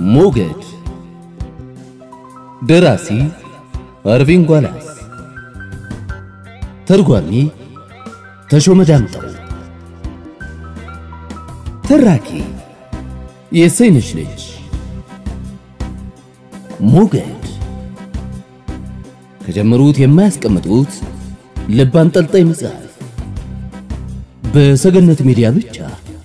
ሞገድ ደራሲ አርቪን ጓላስ ተርጓሚ ተሾመ ዳምጠው ተራኪ የሰይነሽ ልጅ ሞገድ ከጀመሩት የማያስቀምጡት ልብ አንጠልጣይ መጽሐፍ በሰገነት ሚዲያ ብቻ።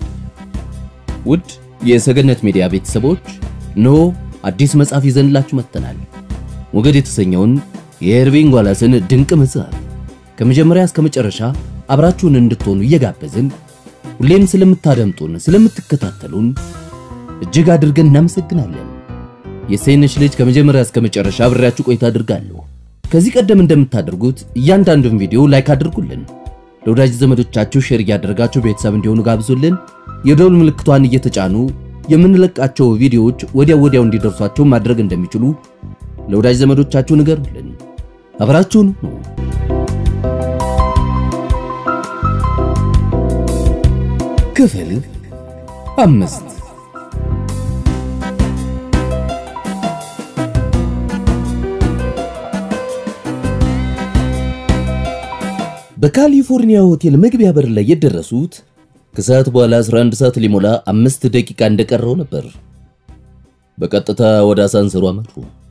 ውድ የሰገነት ሚዲያ ቤተሰቦች ኖ አዲስ መጽሐፍ ይዘንላችሁ መጥተናል። ሞገድ የተሰኘውን የአርቪን ጓላስን ድንቅ መጽሐፍ ከመጀመሪያ እስከ መጨረሻ አብራችሁን እንድትሆኑ እየጋበዝን ሁሌም ስለምታደምጡን ስለምትከታተሉን እጅግ አድርገን እናመሰግናለን። የሰይነሽ ልጅ ከመጀመሪያ እስከ መጨረሻ አብራችሁ ቆይታ አድርጋለሁ። ከዚህ ቀደም እንደምታደርጉት እያንዳንዱን ቪዲዮ ላይክ አድርጉልን። ለወዳጅ ዘመዶቻችሁ ሼር ያደርጋችሁ ቤተሰብ እንዲሆኑ ጋብዙልን። የደውል ምልክቷን እየተጫኑ የምንለቃቸው ቪዲዮዎች ወዲያው እንዲደርሷችሁ ማድረግ እንደሚችሉ ለወዳጅ ዘመዶቻችሁ ንገሩልን። አብራችሁን ነው። ክፍል 5 በካሊፎርኒያ ሆቴል መግቢያ በር ላይ የደረሱት ከሰዓት በኋላ 11 ሰዓት ሊሞላ 5 ደቂቃ እንደቀረው ነበር። በቀጥታ ወደ አሳንሰሩ አመሩ።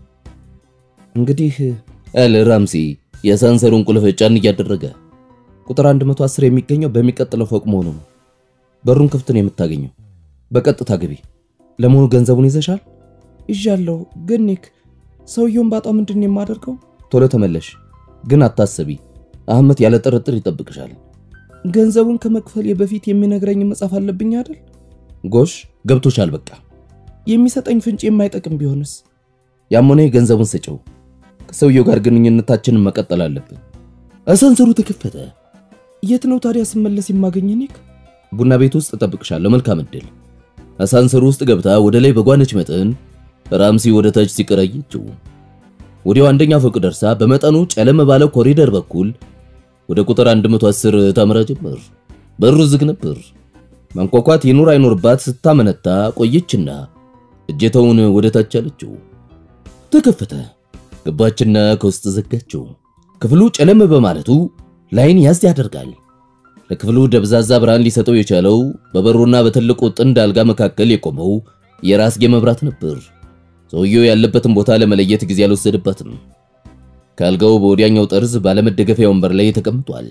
እንግዲህ ራምሲ የአሳንሰሩን ቁልፍ ጫን እያደረገ ቁጥር 110 የሚገኘው በሚቀጥለው ፎቅ መሆኑ ነው። በሩን ክፍት ነው የምታገኘው። በቀጥታ ግቢ። ለሞኑ ገንዘቡን ይዘሻል? ይዣለሁ። ግን ኒክ ሰውየውን ባጣው ምንድነው የማደርገው? ቶሎ ተመለሽ። ግን አታስቢ፣ አህመት ያለ ጥርጥር ይጠብቅሻል። ገንዘቡን ከመክፈል በፊት የሚነግረኝ መጻፍ አለብኝ አይደል? ጎሽ ገብቶሻል። በቃ የሚሰጠኝ ፍንጭ የማይጠቅም ቢሆንስ? ያሞኔ ገንዘቡን ስጪው። ከሰውየው ጋር ግንኙነታችንን መቀጠል አለብን። አሳንሰሩ ተከፈተ። የት ነው ታዲያ ስመለስ የማገኝ ኒክ? ቡና ቤት ውስጥ ተጠብቅሻለሁ። መልካም እድል። አሳንሰሩ ውስጥ ገብታ ወደ ላይ በጓነች መጠን ራምሲ ወደ ታች ሲቀራየችው ወዲያው አንደኛ ፎቅ ደርሳ በመጠኑ ጨለም ባለ ኮሪደር በኩል ወደ ቁጥር 110 ታመራ ጀመር። በሩ ዝግ ነበር። ማንኳኳት ይኑር አይኑርባት ስታመነታ ቆየችና እጀታውን ወደ ታች አለችው። ተከፈተ። ገባችና ከውስጥ ዘጋችው። ክፍሉ ጨለም በማለቱ ላይን ያዝ ያደርጋል። ለክፍሉ ደብዛዛ ብርሃን ሊሰጠው የቻለው በበሩና በትልቁ ጥንድ አልጋ መካከል የቆመው የራስጌ መብራት ነበር። ሰውየው ያለበትን ቦታ ለመለየት ጊዜ አልወሰደባትም። ካልጋው በወዲያኛው ጠርዝ ባለመደገፊያ ወንበር ላይ ተቀምጧል።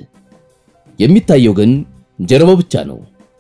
የሚታየው ግን ጀርባው ብቻ ነው።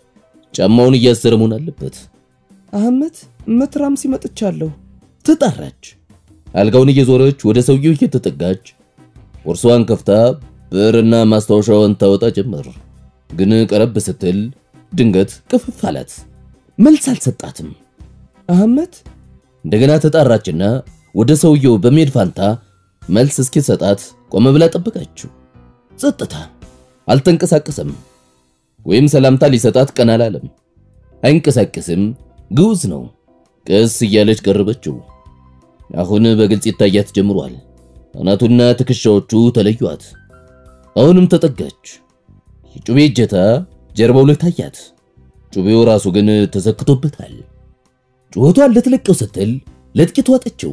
ጫማውን እያሰረ መሆን አለበት። አህመት መትራም ሲመጥቻለሁ ተጣራች። አልጋውን እየዞረች ወደ ሰውየው እየተጠጋች ቦርሳዋን ከፍታ ብርና ማስታወሻውን ታወጣ ጀመር። ግን ቀረብ ስትል ድንገት ቅፍፍ አላት። መልስ አልሰጣትም። አህመት እንደገና ተጣራችና ወደ ሰውየው በመሄድ ፋንታ መልስ እስኪሰጣት ቆመ ብላ ጠበቀችው። ጸጥታ። አልተንቀሳቀሰም። ወይም ሰላምታ ሊሰጣት ቀና አላለም። አይንቀሳቀስም። ግዑዝ ነው። ቀስ እያለች ቀረበችው። አሁን በግልጽ ይታያት ጀምሯል። አናቱና ትከሻዎቹ ተለዩአት። አሁንም ተጠጋች። የጩቤ እጀታ ጀርባው ላይ ታያት። ጩቤው ራሱ ግን ተሰክቶበታል። ጩኸቷን ልትለቀው ስትል ለጥቂት ዋጠችው።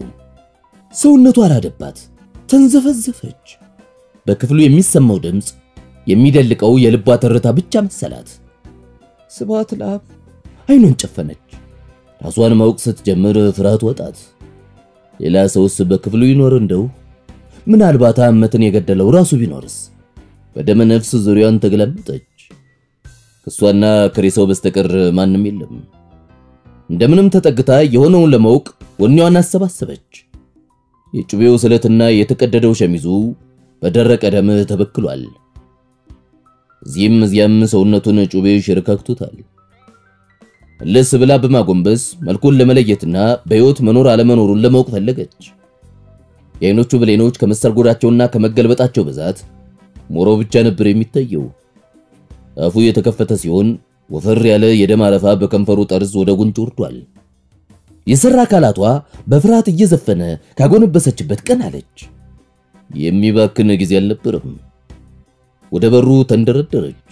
ሰውነቷ አራደባት። ተንዘፈዘፈች። በክፍሉ የሚሰማው ድምጽ የሚደልቀው የልቧ ትርታ ብቻ መሰላት። ስባት ለአብ አይኗን ጨፈነች። ራሷን ማወቅ ስትጀምር ፍርሃት ወጣት። ሌላ ሰውስ በክፍሉ ይኖር እንደው? ምናልባት አህመትን የገደለው ራሱ ቢኖርስ? በደመ ነፍስ ዙሪያዋን ተገለመጠች። ከሷና ከሬሳው በስተቀር ማንም የለም። እንደምንም ተጠግታ የሆነውን ለማወቅ ወኔዋን አሰባሰበች። የጩቤው ስለትና የተቀደደው ሸሚዙ በደረቀ ደም ተበክሏል። እዚያም ሰውነቱን ጩቤ ሽርካክቶታል። ለስ ብላ በማጎንበስ መልኩን ለመለየትና በህይወት መኖር አለመኖሩን ለማወቅ ፈለገች። የአይኖቹ ብሌኖች ከመሰርጎዳቸውና ከመገልበጣቸው ብዛት ሞሮ ብቻ ነበር የሚታየው። አፉ የተከፈተ ሲሆን ወፈር ያለ የደም አረፋ በከንፈሩ ጠርዝ ወደ ጉንጭ ወርዷል። የሰራ አካላቷ በፍርሃት እየዘፈነ ካጎነበሰችበት ቀን አለች። የሚባክን ጊዜ አልነበረም። ወደ በሩ ተንደረደረች።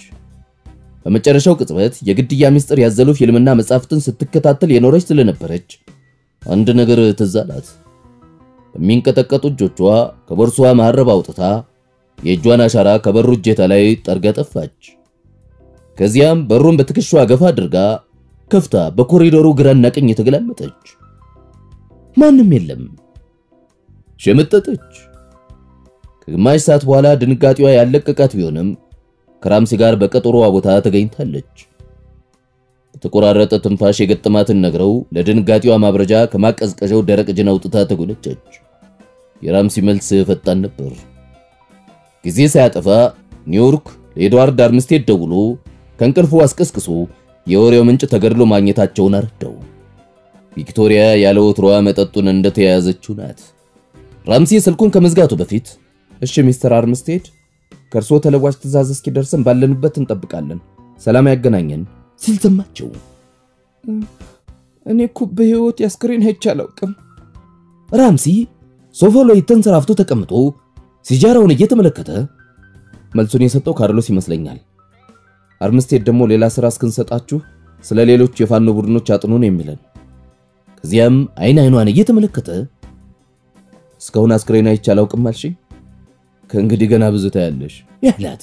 በመጨረሻው ቅጽበት የግድያ ሚስጥር ያዘሉ ፊልምና መጻፍትን ስትከታተል የኖረች ስለነበረች አንድ ነገር ትዝ አላት። በሚንቀጠቀጡ እጆቿ ከቦርሷ መሐረብ አውጥታ የእጇን አሻራ ከበሩ እጀታ ላይ ጠርጋ ጠፋች። ከዚያም በሩን በትከሻዋ ገፋ አድርጋ ከፍታ በኮሪዶሩ ግራና ቀኝ ተገላመጠች። ማንም የለም። ሸመጠጠች። ከግማሽ ሰዓት በኋላ ድንጋጤዋ ያለቀቃት ቢሆንም ከራምሲ ጋር በቀጠሮዋ ቦታ ተገኝታለች። በተቆራረጠ ትንፋሽ የገጠማትን ነግረው ለድንጋጤዋ ማብረጃ ከማቀዝቀዣው ደረቅ ጅን አውጥታ ተጎነጨች። የራምሲ መልስ ፈጣን ነበር። ጊዜ ሳያጠፋ ኒውዮርክ ለኤድዋርድ አርምስቴድ ደውሎ ከእንቅልፉ አስቀስቅሶ የወሬው ምንጭ ተገድሎ ማግኘታቸውን አረዳው። ቪክቶሪያ ያለ ወትሮዋ መጠጡን እንደተያያዘችው ናት። ራምሲ ስልኩን ከመዝጋቱ በፊት እሺ ሚስተር አርምስቴድ ከርሶ ተለዋጭ ትዕዛዝ እስኪደርሰን ባለንበት እንጠብቃለን፣ ሰላም ያገናኘን ሲል ሰማቸው። እኔ እኮ በህይወት ያስከሬን ሄጄ አላውቅም። ራምሲ ሶፋው ላይ ተንሰራፍቶ ተቀምጦ ሲጃራውን እየተመለከተ መልሱን የሰጠው ካርሎስ ይመስለኛል። አርምስቴድ ደግሞ ሌላ ስራ እስክንሰጣችሁ ስለ ሌሎች የፋኖ ቡድኖች አጥኑን የሚለን። ከዚያም አይኗን እየተመለከተ እስካሁን አስከሬን አይቼ አላውቅም አልሽኝ? ከእንግዲህ ገና ብዙ ታያለሽ ያላት።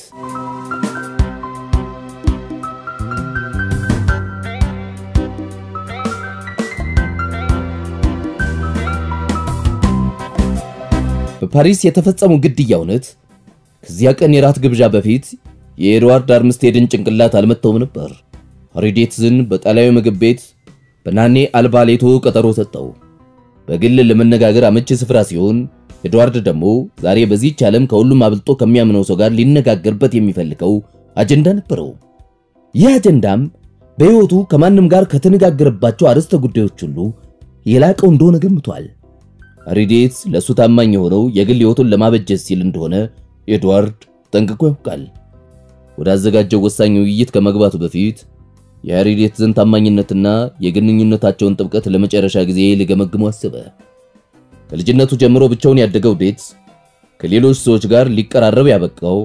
በፓሪስ የተፈጸመው ግድያ እውነት ከዚያ ቀን የራት ግብዣ በፊት የኤድዋርድ አርምስቴድን ጭንቅላት አልመተውም ነበር። ሃሪዴትዝን በጣሊያዊ ምግብ ቤት በናኔ አልባሌቶ ቀጠሮ ሰጠው። በግል ለመነጋገር አመቺ ስፍራ ሲሆን ኤድዋርድ ደግሞ ዛሬ በዚህች ዓለም ከሁሉም አብልጦ ከሚያምነው ሰው ጋር ሊነጋገርበት የሚፈልገው አጀንዳ ነበረው። ይህ አጀንዳም በህይወቱ ከማንም ጋር ከተነጋገረባቸው አርዕስተ ጉዳዮች ሁሉ የላቀው እንደሆነ ገምቷል። ሃሪዴትዝ ለሱ ታማኝ የሆነው የግል ህይወቱን ለማበጀት ሲል እንደሆነ ኤድዋርድ ጠንቅቆ ያውቃል። ወደ አዘጋጀው ወሳኝ ውይይት ከመግባቱ በፊት የሃሪዴትዝን ታማኝነትና የግንኙነታቸውን ጥብቀት ለመጨረሻ ጊዜ ሊገመግመው አሰበ። ከልጅነቱ ጀምሮ ብቻውን ያደገው ዴትስ ከሌሎች ሰዎች ጋር ሊቀራረብ ያበቃው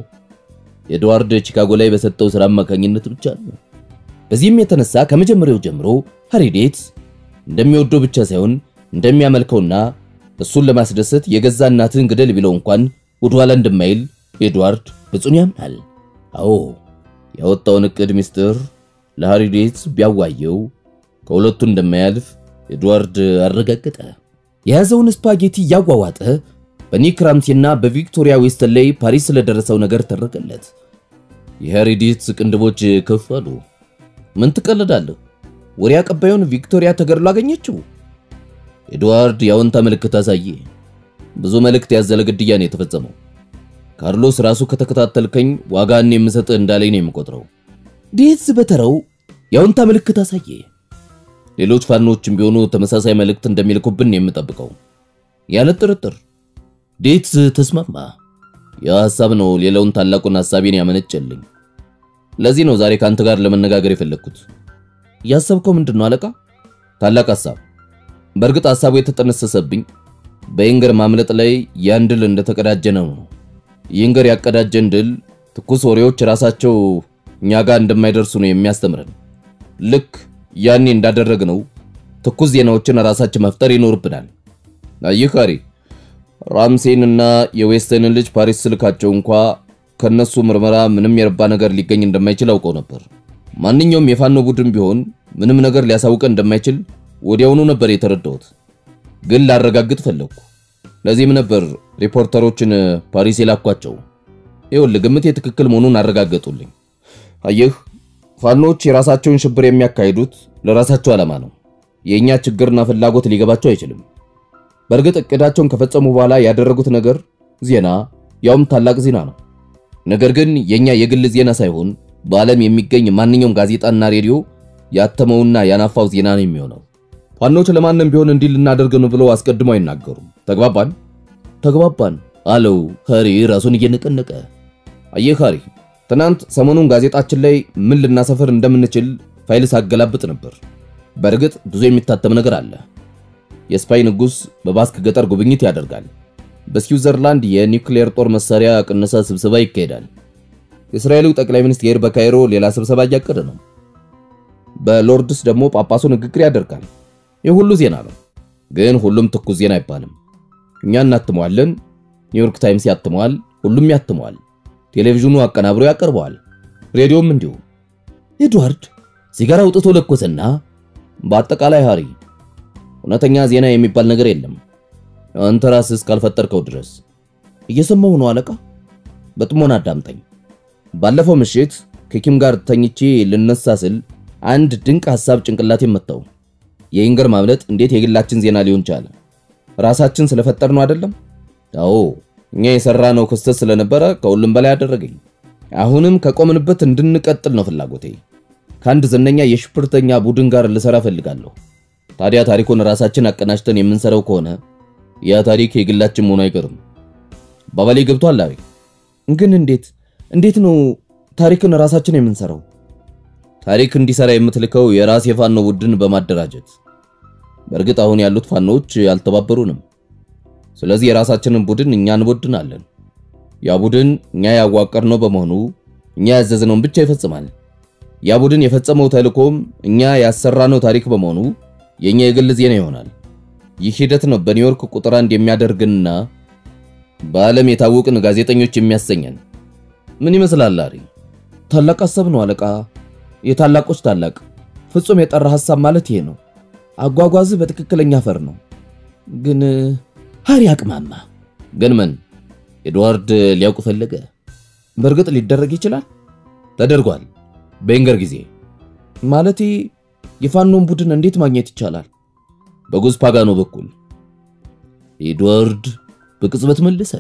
ኤድዋርድ ቺካጎ ላይ በሰጠው ስራ አማካኝነት ብቻ ነው። በዚህም የተነሳ ከመጀመሪያው ጀምሮ ሃሪዴትዝ እንደሚወደው ብቻ ሳይሆን እንደሚያመልከውና እሱን ለማስደሰት የገዛ እናትን ግደል ቢለው እንኳን ወደኋላ እንደማይል ኤድዋርድ በጽኑ ያምናል። አዎ ያወጣውን እቅድ ሚስጥር ለሃሪዴትዝ ቢያዋየው ከሁለቱ እንደማያልፍ ኤድዋርድ አረጋገጠ። የያዘውን ስፓጌቲ ያጓዋጠ በኒክ ራምሲና በቪክቶሪያ ዌስተን ላይ ፓሪስ ስለደረሰው ነገር ተረከለት። የሃሪዴትዝ ቅንድቦች ከፍ አሉ። ምን ትቀልዳለህ? ወሬ አቀባዩን ቪክቶሪያ ተገድሎ አገኘችው። ኤድዋርድ ያወንታ ምልክት አሳየ። ብዙ መልእክት ያዘለ ግድያ ነው የተፈጸመው። ካርሎስ ራሱ ከተከታተልከኝ ዋጋን የምሰጥ እንዳለኝ ነው የምቆጥረው። ዴትስ በተራው ያወንታ ምልክት አሳየ። ሌሎች ፋኖችም ቢሆኑ ተመሳሳይ መልእክት እንደሚልኩብን የምጠብቀው ያለ ጥርጥር። ዴትስ ተስማማ። ያ ሐሳብ ነው ሌላውን ታላቁን ሐሳቤን ያመነጨልኝ። ለዚህ ነው ዛሬ ካንተ ጋር ለመነጋገር የፈለኩት። ያሰብከው ምንድነው አለቃ? ታላቅ ሐሳብ። በርግጥ ሐሳቡ የተጠነሰሰብኝ በኢንገር ማምለጥ ላይ ያን ድል እንደተቀዳጀ ነው። ኢንገር ያቀዳጀን ድል ትኩስ ወሬዎች ራሳቸው እኛ ጋር እንደማይደርሱ ነው የሚያስተምረን። ልክ ያኔ እንዳደረግነው ትኩስ ዜናዎችን ራሳችን መፍጠር ይኖርብናል። አይካሪ ራምሴንና የዌስተንን ልጅ ፓሪስ ስልካቸው እንኳን ከነሱ ምርመራ ምንም የረባ ነገር ሊገኝ እንደማይችል አውቀው ነበር። ማንኛውም የፋኖ ቡድን ቢሆን ምንም ነገር ሊያሳውቀን እንደማይችል ወዲያውኑ ነበር የተረዳሁት። ግን ላረጋግጥ ፈለኩ። ለዚህም ነበር ሪፖርተሮችን ፓሪስ የላኳቸው። ይኸውልህ ግምቴ ትክክል መሆኑን አረጋግጡልኝ። አየህ ፋኖች የራሳቸውን ሽብር የሚያካሂዱት ለራሳቸው ዓላማ ነው። የኛ ችግርና ፍላጎት ሊገባቸው አይችልም። በርግጥ እቅዳቸውን ከፈጸሙ በኋላ ያደረጉት ነገር ዜና ያውም ታላቅ ዜና ነው። ነገር ግን የኛ የግል ዜና ሳይሆን በዓለም የሚገኝ ማንኛውም ጋዜጣና ሬዲዮ ያተመውና ያናፋው ዜና ነው የሚሆነው። ፋኖች ለማንም ቢሆን እንዲል እናደርግ ነው ብለው አስቀድመው አይናገሩም። ተግባባን አለው ሃሪ ራሱን እየነቀነቀ። አየህ ሃሪ ትናንት ሰሞኑን ጋዜጣችን ላይ ምን ልናሰፈር እንደምንችል ፋይል ሳገላብጥ ነበር። በርግጥ ብዙ የሚታተም ነገር አለ። የስፓይ ንጉስ በባስክ ገጠር ጉብኝት ያደርጋል። በስዊዘርላንድ የኒውክሌር ጦር መሳሪያ ቅነሳ ስብሰባ ይካሄዳል። የእስራኤሉ ጠቅላይ ሚኒስትር በካይሮ ሌላ ስብሰባ ያቀደ ነው። በሎርድስ ደግሞ ጳጳሱ ንግግር ያደርጋል። የሁሉ ዜና ነው። ግን ሁሉም ትኩስ ዜና አይባልም። እኛ እናትመዋለን፣ ኒውዮርክ ታይምስ ያትመዋል፣ ሁሉም ያትመዋል። ቴሌቪዥኑ አቀናብሮ ያቀርበዋል፣ ሬዲዮም እንዲሁ። ኤድዋርድ ሲጋራ አውጥቶ ለኮሰና በአጠቃላይ ሃሪ እውነተኛ ዜና የሚባል ነገር የለም አንተ ራስህ እስካልፈጠርከው ድረስ። እየሰማሁ ነው አለቃ፣ በጥሞና አዳምጠኝ። ባለፈው ምሽት ከኪም ጋር ተኝቼ ልነሳ ስል አንድ ድንቅ ሐሳብ ጭንቅላቴ መጣው። የኢንገር ማምለጥ እንዴት የግላችን ዜና ሊሆን ቻለ? ራሳችን ስለፈጠርነው አይደለም? አዎ እኛ የሰራነው ክስተት ስለነበረ ከሁሉም በላይ አደረገኝ። አሁንም ከቆምንበት እንድንቀጥል ነው ፍላጎቴ። ከአንድ ዝነኛ የሽብርተኛ ቡድን ጋር ልሰራ ፈልጋለሁ። ታዲያ ታሪኩን ራሳችን አቀናጅተን የምንሰራው ከሆነ ያ ታሪክ የግላችን መሆኑ አይቀርም። ባባሌ ገብቷል አይ። ግን እንዴት ነው ታሪክን ራሳችን የምንሰራው? ታሪክ እንዲሰራ የምትልከው የራስ የፋኖ ቡድን በማደራጀት። በእርግጥ አሁን ያሉት ፋኖች ያልተባበሩንም። ስለዚህ የራሳችንን ቡድን እኛ እንወድናለን። ያ ቡድን እኛ ያዋቀርነው በመሆኑ እኛ ያዘዝነውን ብቻ ይፈጽማል። ያ ቡድን የፈጸመው ተልእኮም እኛ ያሰራነው ታሪክ በመሆኑ የኛ የግል ዜና ይሆናል። ይህ ሂደት ነው በኒውዮርክ ቁጥር 1 የሚያደርግንና በዓለም የታወቅን ጋዜጠኞች የሚያሰኘን። ምን ይመስላል አሪ? ታላቅ ሐሳብ ነው አለቃ። የታላቆች ታላቅ ፍጹም የጠራ ሐሳብ ማለት ይሄ ነው። አጓጓዝ በትክክለኛ ፈር ነው። ግን ሃሪ አቅማማ። ግን ምን? ኤድዋርድ ሊያውቅ ፈለገ። በእርግጥ ሊደረግ ይችላል። ተደርጓል በኢንገር ጊዜ። ማለቴ የፋኖን ቡድን እንዴት ማግኘት ይቻላል? በጉዝ ፓጋኖ በኩል። ኤድዋርድ በቅጽበት መለሰ።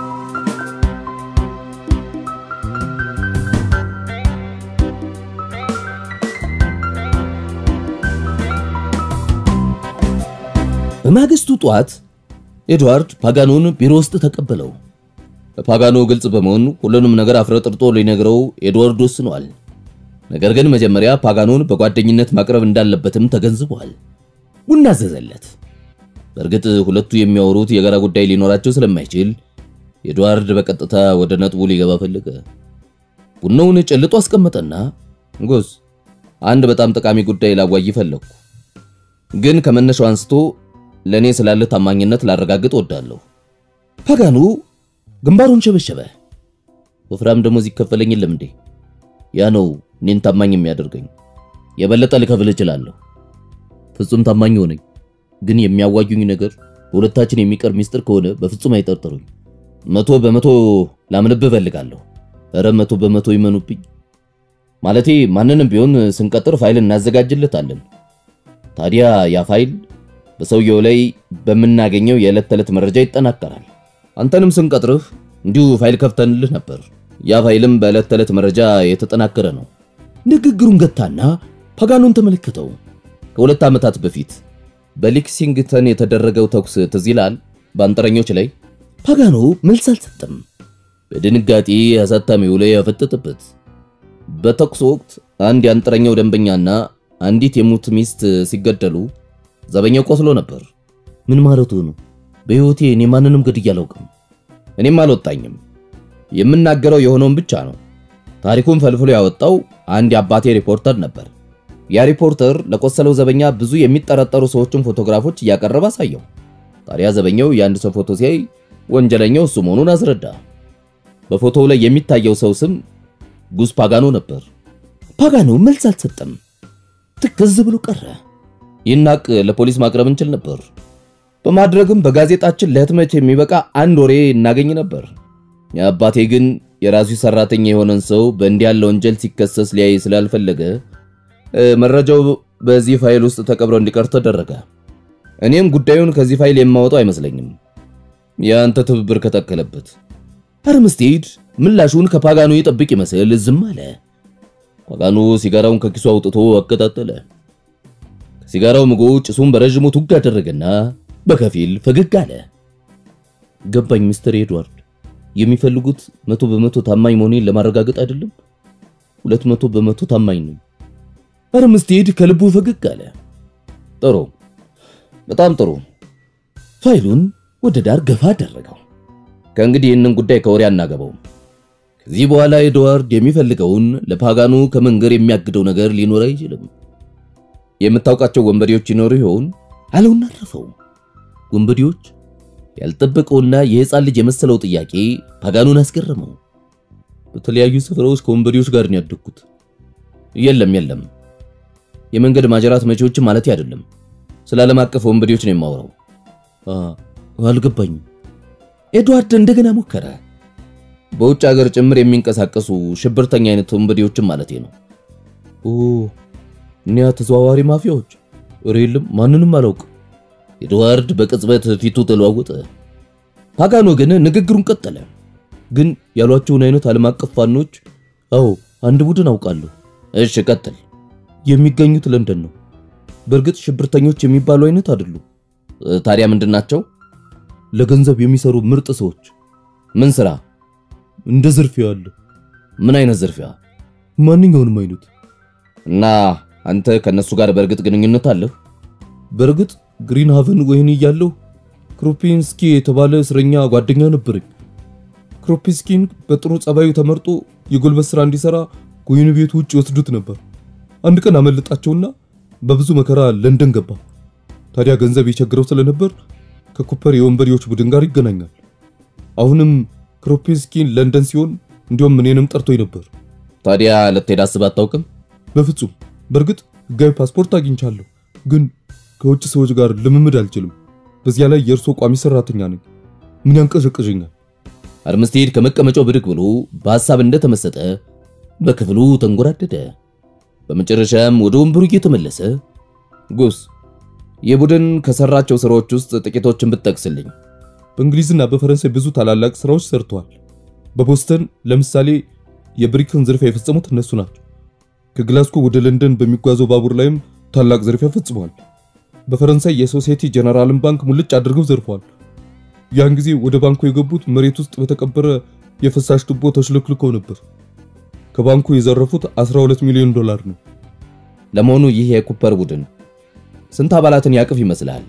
በማግስቱ ጧት ኤድዋርድ ፓጋኖን ቢሮ ውስጥ ተቀበለው። ፓጋኖ ግልጽ በመሆኑ ሁሉንም ነገር አፍረጥርጦ ሊነግረው ኤድዋርድ ወስኗል። ነገር ግን መጀመሪያ ፓጋኖን በጓደኝነት ማቅረብ እንዳለበትም ተገንዝቧል። ቡና አዘዘለት። በእርግጥ ሁለቱ የሚያወሩት የጋራ ጉዳይ ሊኖራቸው ስለማይችል ኤድዋርድ በቀጥታ ወደ ነጥቡ ሊገባ ፈለገ። ቡናውን ጨልጦ አስቀመጠና ጎስ አንድ በጣም ጠቃሚ ጉዳይ ላዋይ ፈለኩ። ግን ከመነሻው አንስቶ ለኔ ስላለ ታማኝነት ላረጋግጥ ወዳለሁ። ፓጋኖ ግንባሩን ሸበሸበ። ወፍራም ደሞዝ ይከፈለኝ የለም እንዴ? ያ ነው እኔን ታማኝ የሚያደርገኝ። የበለጠ ልከፍል እችላለሁ። ፍጹም ታማኝ ሆነኝ። ግን የሚያዋዩኝ ነገር ሁለታችን የሚቀር ሚስጥር ከሆነ በፍጹም አይጠርጥሩኝ። 100% ላምንብህ ፈልጋለሁ። ኧረ 100% ይመኑብኝ። ማለቴ ማንንም ቢሆን ስንቀጥር ፋይል እናዘጋጅለታለን። ታዲያ ያ ፋይል በሰውየው ላይ በመናገኘው የዕለት ተዕለት መረጃ ይጠናከራል። አንተንም ስንቀጥርህ እንዲሁ ፋይል ከፍተንልህ ነበር። ያ ፋይልም በዕለት ተዕለት መረጃ የተጠናከረ ነው። ንግግሩን ገታና ፓጋኖን ተመለከተው። ከ2 ዓመታት በፊት በሌክሲንግተን የተደረገው ተኩስ ትዝ ይላል በአንጥረኞች ላይ። ፓጋኖ መልስ አልሰጠም። በድንጋጤ አሳታሚው ላይ ያፈጠጠበት። በተኩስ ወቅት አንድ የአንጥረኛው ደንበኛና አንዲት የሙት ሚስት ሲገደሉ ዘበኛው ቆስሎ ነበር። ምን ማለቱ ነው? በህይወቴ እኔ ማንንም ገድዬ አላውቅም። እኔም አልወጣኝም። የምናገረው የሆነውን ብቻ ነው። ታሪኩን ፈልፍሎ ያወጣው አንድ የአባቴ ሪፖርተር ነበር። ያ ሪፖርተር ለቆሰለው ዘበኛ ብዙ የሚጠረጠሩ ሰዎችን ፎቶግራፎች እያቀረበ አሳየው። ታዲያ ዘበኛው የአንድ ሰው ፎቶ ሲያይ ወንጀለኛው እሱ መሆኑን አስረዳ። በፎቶው ላይ የሚታየው ሰው ስም ጉዝ ፓጋኖ ነበር። ፓጋኖ መልስ አልሰጠም። ትክዝ ብሎ ቀረ። ይናቅ ለፖሊስ ማቅረብ እንችል ነበር። በማድረግም በጋዜጣችን ለህትመት የሚበቃ አንድ ወሬ እናገኝ ነበር። የአባቴ ግን የራሱ ሰራተኛ የሆነን ሰው በእንዲህ ያለ ወንጀል ሲከሰስ ሊያይ ስላልፈለገ መረጃው በዚህ ፋይል ውስጥ ተቀብሮ እንዲቀር ተደረገ። እኔም ጉዳዩን ከዚህ ፋይል የማወጣው አይመስለኝም ያንተ ትብብር ከተከለበት። አርምስቴድ ምላሹን ከፓጋኖ ይጠብቅ ይመስል ዝም አለ። ፓጋኖ ሲጋራውን ከኪሱ አውጥቶ አቀጣጠለ። ሲጋራው ምጎ ጭሱን በረጅሙ ቱግ አደረገና በከፊል ፈገግ አለ። ገባኝ ሚስተር ኤድዋርድ፣ የሚፈልጉት 100% ታማኝ መሆኔን ለማረጋገጥ አይደለም? 200% ታማኝ ነኝ። አርምስቴድ ከልቡ ፈገግ አለ። ጥሩ፣ በጣም ጥሩ። ፋይሉን ወደ ዳር ገፋ አደረገው። ከእንግዲህ ይህንን ጉዳይ ከወሬ አናገባው። ከዚህ በኋላ ኤድዋርድ የሚፈልገውን ለፓጋኖ ከመንገር የሚያግደው ነገር ሊኖር አይችልም። የምታውቃቸው ወንበዴዎች ይኖሩ ይሆን አለውና አረፈው። ወንበዴዎች? ያልጠበቀውና የህፃን ልጅ የመሰለው ጥያቄ ፓጋኑን አስገረመው። በተለያዩ ስፍራዎች ከወንበዴዎች ጋር ነው ያደግኩት። የለም የመንገድ ማጀራት መቼዎች ማለት አይደለም። ስለ ዓለም አቀፍ ወንበዴዎች ነው የማወራው። አልገባኝም። ኤድዋርድ እንደገና ሞከረ። በውጭ ሀገር ጭምር የሚንቀሳቀሱ ሽብርተኛ አይነት ወንበዴዎች ማለት ነው። እኒያ ተዘዋዋሪ ማፊያዎች? ሬልም ማንንም አላውቅ። ኤድዋርድ በቅጽበት ፊቱ ተለዋወጠ። ፓጋኖ ግን ንግግሩን ቀጠለ። ግን ያሏቸውን አይነት ዓለም አቀፍ ፋኖች አንድ ቡድን አውቃለሁ። እሺ ቀጥል። የሚገኙት ለንደን ነው። በርግጥ ሽብርተኞች የሚባሉ አይነት አይደሉም። ታዲያ ምንድናቸው? ለገንዘብ የሚሰሩ ምርጥ ሰዎች። ምን ስራ? እንደ ዝርፊያ አለ። ምን አይነት ዝርፊያ? ማንኛውንም አይነት። እና አንተ ከነሱ ጋር በርግጥ ግንኙነት አለህ? በርግጥ ግሪን ሃቨን ወይን ይያለው ክሮፒንስኪ የተባለ እስረኛ ጓደኛ ነበረኝ። ክሮፒንስኪን በጥሩ ጸባዩ ተመርጦ የጎልበት ስራ እንዲሰራ ወይኑ ቤት ውጭ ወስዱት ነበር። አንድ ቀን አመለጣቸውና በብዙ መከራ ለንደን ገባ። ታዲያ ገንዘብ የቸገረው ስለነበር ከኩፐር የወንበዴዎች ቡድን ጋር ይገናኛል። አሁንም ክሮፒንስኪን ለንደን ሲሆን እንዲያውም እኔንም ጠርቶኝ ነበር። ታዲያ ለተሄድ አስበህ አታውቅም? በፍጹም። በርግጥ ህጋዊ ፓስፖርት አግኝቻለሁ፣ ግን ከውጭ ሰዎች ጋር ልምምድ አልችልም። በዚያ ላይ የእርሶ ቋሚ ሰራተኛ ነኝ። ምን ያንቀዠቅዠኛል? አርምስቴድ ከመቀመጫው ብድግ ብሎ በሐሳብ እንደተመሰጠ በክፍሉ ተንጎራደደ። በመጨረሻም ወደ ወንበሩ እየተመለሰ ጉስ የቡድን ከሰራቸው ስራዎች ውስጥ ጥቂቶችን ብትጠቅስልኝ? በእንግሊዝና በፈረንሳይ ብዙ ታላላቅ ስራዎች ሰርተዋል። በቦስተን ለምሳሌ የብሪክን ዝርፊያ የፈጸሙት እነሱ ናቸው። ከግላስኮ ወደ ለንደን በሚጓዘው ባቡር ላይም ታላቅ ዝርፊያ ፈጽመዋል። በፈረንሳይ የሶሳይቲ ጀነራልን ባንክ ሙልጭ አድርገው ዘርፈዋል። ያን ጊዜ ወደ ባንኩ የገቡት መሬት ውስጥ በተቀበረ የፍሳሽ ቱቦ ተሽለክልከው ነበር። ከባንኩ የዘረፉት $12 ሚሊዮን ነው። ለመሆኑ ይህ የኩፐር ቡድን ስንት አባላትን ያቅፍ ይመስላል?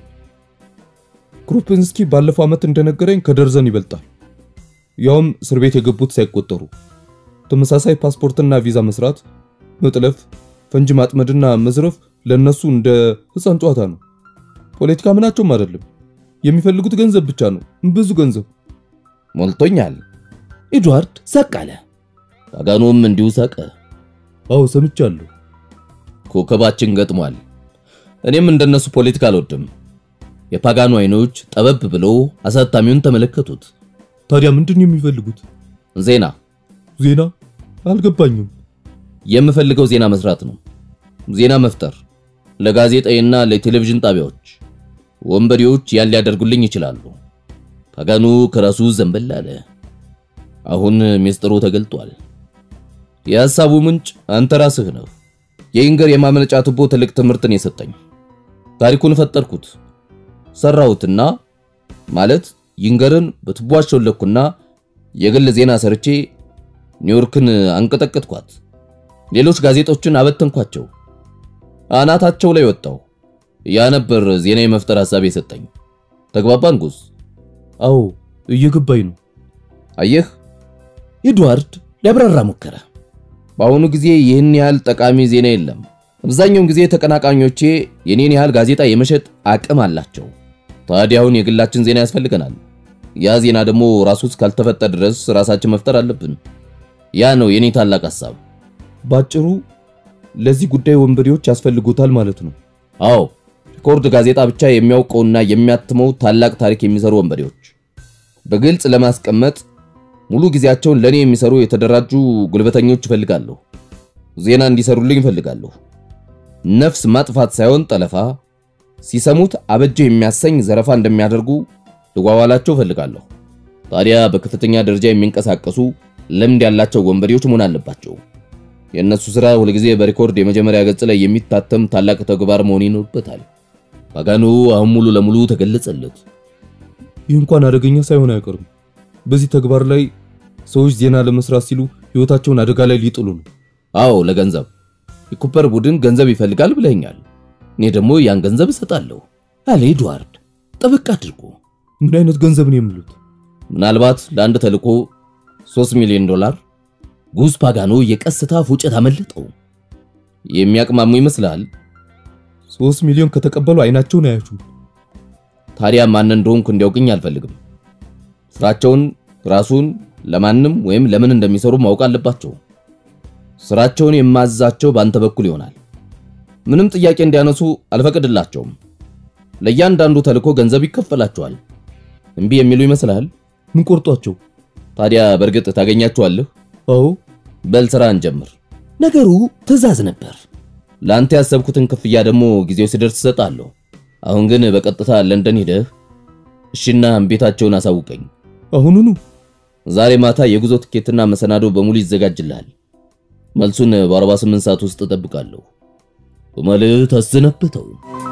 ክሮፒንስኪ ባለፈው ዓመት እንደነገረኝ ከደርዘን ይበልጣል። ያውም እስር ቤት የገቡት ሳይቆጠሩ። ተመሳሳይ ፓስፖርትና ቪዛ መስራት፣ መጥለፍ፣ ፈንጅ ማጥመድና መዝረፍ ለነሱ እንደ ህፃን ጨዋታ ነው። ፖለቲካ ምናቸውም አይደለም። የሚፈልጉት ገንዘብ ብቻ ነው፣ ብዙ ገንዘብ። ሞልቶኛል። ኤድዋርድ ሳቅ አለ። ፓጋኖም እንዲሁ ሳቀ። ሰምቻለሁ። ኮከባችን ገጥሟል። እኔም እንደነሱ ፖለቲካ አልወድም። የፓጋኖ አይኖች ጠበብ ብሎ አሳታሚውን ተመለከቱት። ታዲያ ምንድነው የሚፈልጉት? ዜና። አልገባኝም። የምፈልገው ዜና መስራት ነው። ዜና መፍጠር ለጋዜጣና ለቴሌቪዥን ጣቢያዎች። ወንበዴዎች ያን ሊያደርጉልኝ ይችላሉ። ፓጋኖ ከራሱ ዘንበል አለ። አሁን ሚስጥሩ ተገልጧል። የሐሳቡ ምንጭ አንተ ራስህ ነው። የኢንገር የማመነጫ ቱቦ ትልቅ ትምህርትን የሰጠኝ። ታሪኩን ፈጠርኩት፣ ሰራሁትና ማለት ኢንገርን በቱቦ አሸለኩና የግል ዜና ሰርቼ ኒውዮርክን አንቀጠቀጥኳት። ሌሎች ጋዜጦችን አበተንኳቸው። አናታቸው ላይ ወጣው። ያ ነበር ዜና የመፍጠር ሐሳብ የሰጠኝ። ተግባባን ጉስ? እየገባኝ ነው። አየህ፣ ኤድዋርድ ሊያብራራ ሞከረ። በአሁኑ ጊዜ ይህን ያህል ጠቃሚ ዜና የለም። አብዛኛውን ጊዜ ተቀናቃኞቼ የኔን ያህል ጋዜጣ የመሸጥ አቅም አላቸው። ታዲያ አሁን የግላችን ዜና ያስፈልገናል። ያ ዜና ደግሞ ራሱስ ካልተፈጠረ ድረስ ራሳችን መፍጠር አለብን። ያ ነው የኔ ታላቅ ሐሳብ። ባጭሩ ለዚህ ጉዳይ ወንበዴዎች ያስፈልጉታል ማለት ነው። ሪኮርድ ጋዜጣ ብቻ የሚያውቀውና የሚያትመው ታላቅ ታሪክ የሚሰሩ ወንበዴዎች። በግልጽ ለማስቀመጥ ሙሉ ጊዜያቸውን ለኔ የሚሰሩ የተደራጁ ጉልበተኞች ፈልጋለሁ። ዜና እንዲሰሩልኝ ፈልጋለሁ። ነፍስ ማጥፋት ሳይሆን ጠለፋ፣ ሲሰሙት አበጀ የሚያሰኝ ዘረፋ እንደሚያደርጉ ልጓዋላቸው ፈልጋለሁ። ታዲያ በከፍተኛ ደረጃ የሚንቀሳቀሱ ልምድ ያላቸው ወንበዴዎች መሆን አለባቸው። የነሱ ስራ ሁሉ ጊዜ በሪኮርድ የመጀመሪያ ገጽ ላይ የሚታተም ታላቅ ተግባር መሆን ይኖርበታል። ፓጋኖ አሁን ሙሉ ለሙሉ ተገለጸለት። ይህ እንኳን አደገኛ ሳይሆን አይቀርም። በዚህ ተግባር ላይ ሰዎች ዜና ለመስራት ሲሉ ህይወታቸውን አደጋ ላይ ሊጥሉ ነው። ለገንዘብ። የኩፐር ቡድን ገንዘብ ይፈልጋል ብለኛል። እኔ ደግሞ ያን ገንዘብ እሰጣለሁ አለ ኤድዋርድ ጠበቅ አድርጎ። ምን አይነት ገንዘብ ነው የሚሉት? ምናልባት ለአንድ ተልኮ $3 ሚሊዮን። ጉስ ፓጋኖ የቀስታ ፉጨት አመለጠው። የሚያቅማሙ ይመስላል። 3 ሚሊዮን ከተቀበሉ አይናቸውን አያዩም። ታዲያ ማን እንደሆንኩ እንዲያውቅኝ አልፈልግም። ስራቸውን ራሱን ለማንም ወይም ለምን እንደሚሰሩ ማወቅ አለባቸው። ስራቸውን የማዛቸው ባንተ በኩል ይሆናል። ምንም ጥያቄ እንዲያነሱ አልፈቅድላቸውም። ለእያንዳንዱ ተልኮ ገንዘብ ይከፈላቸዋል። እንቢ የሚሉ ይመስላል? ምን ቆርጧቸው? ታዲያ በርግጥ ታገኛቸዋለህ? አዎ። በል ስራ እንጀምር። ነገሩ ትዕዛዝ ነበር። ላንተ ያሰብኩትን ክፍያ ደግሞ ጊዜው ሲደርስ እሰጣለሁ። አሁን ግን በቀጥታ ለንደን ሄደህ እሺና ቤታቸውን አሳውቀኝ። አሁኑኑ? ዛሬ ማታ የጉዞ ትኬትና መሰናዶ በሙሉ ይዘጋጅልሃል። መልሱን በ48 ሰዓት ውስጥ እጠብቃለሁ በማለት አሰናበተው።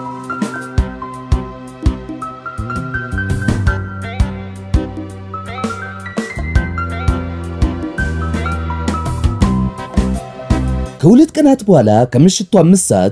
ከሁለት ቀናት በኋላ ከምሽቱ 5 ሰዓት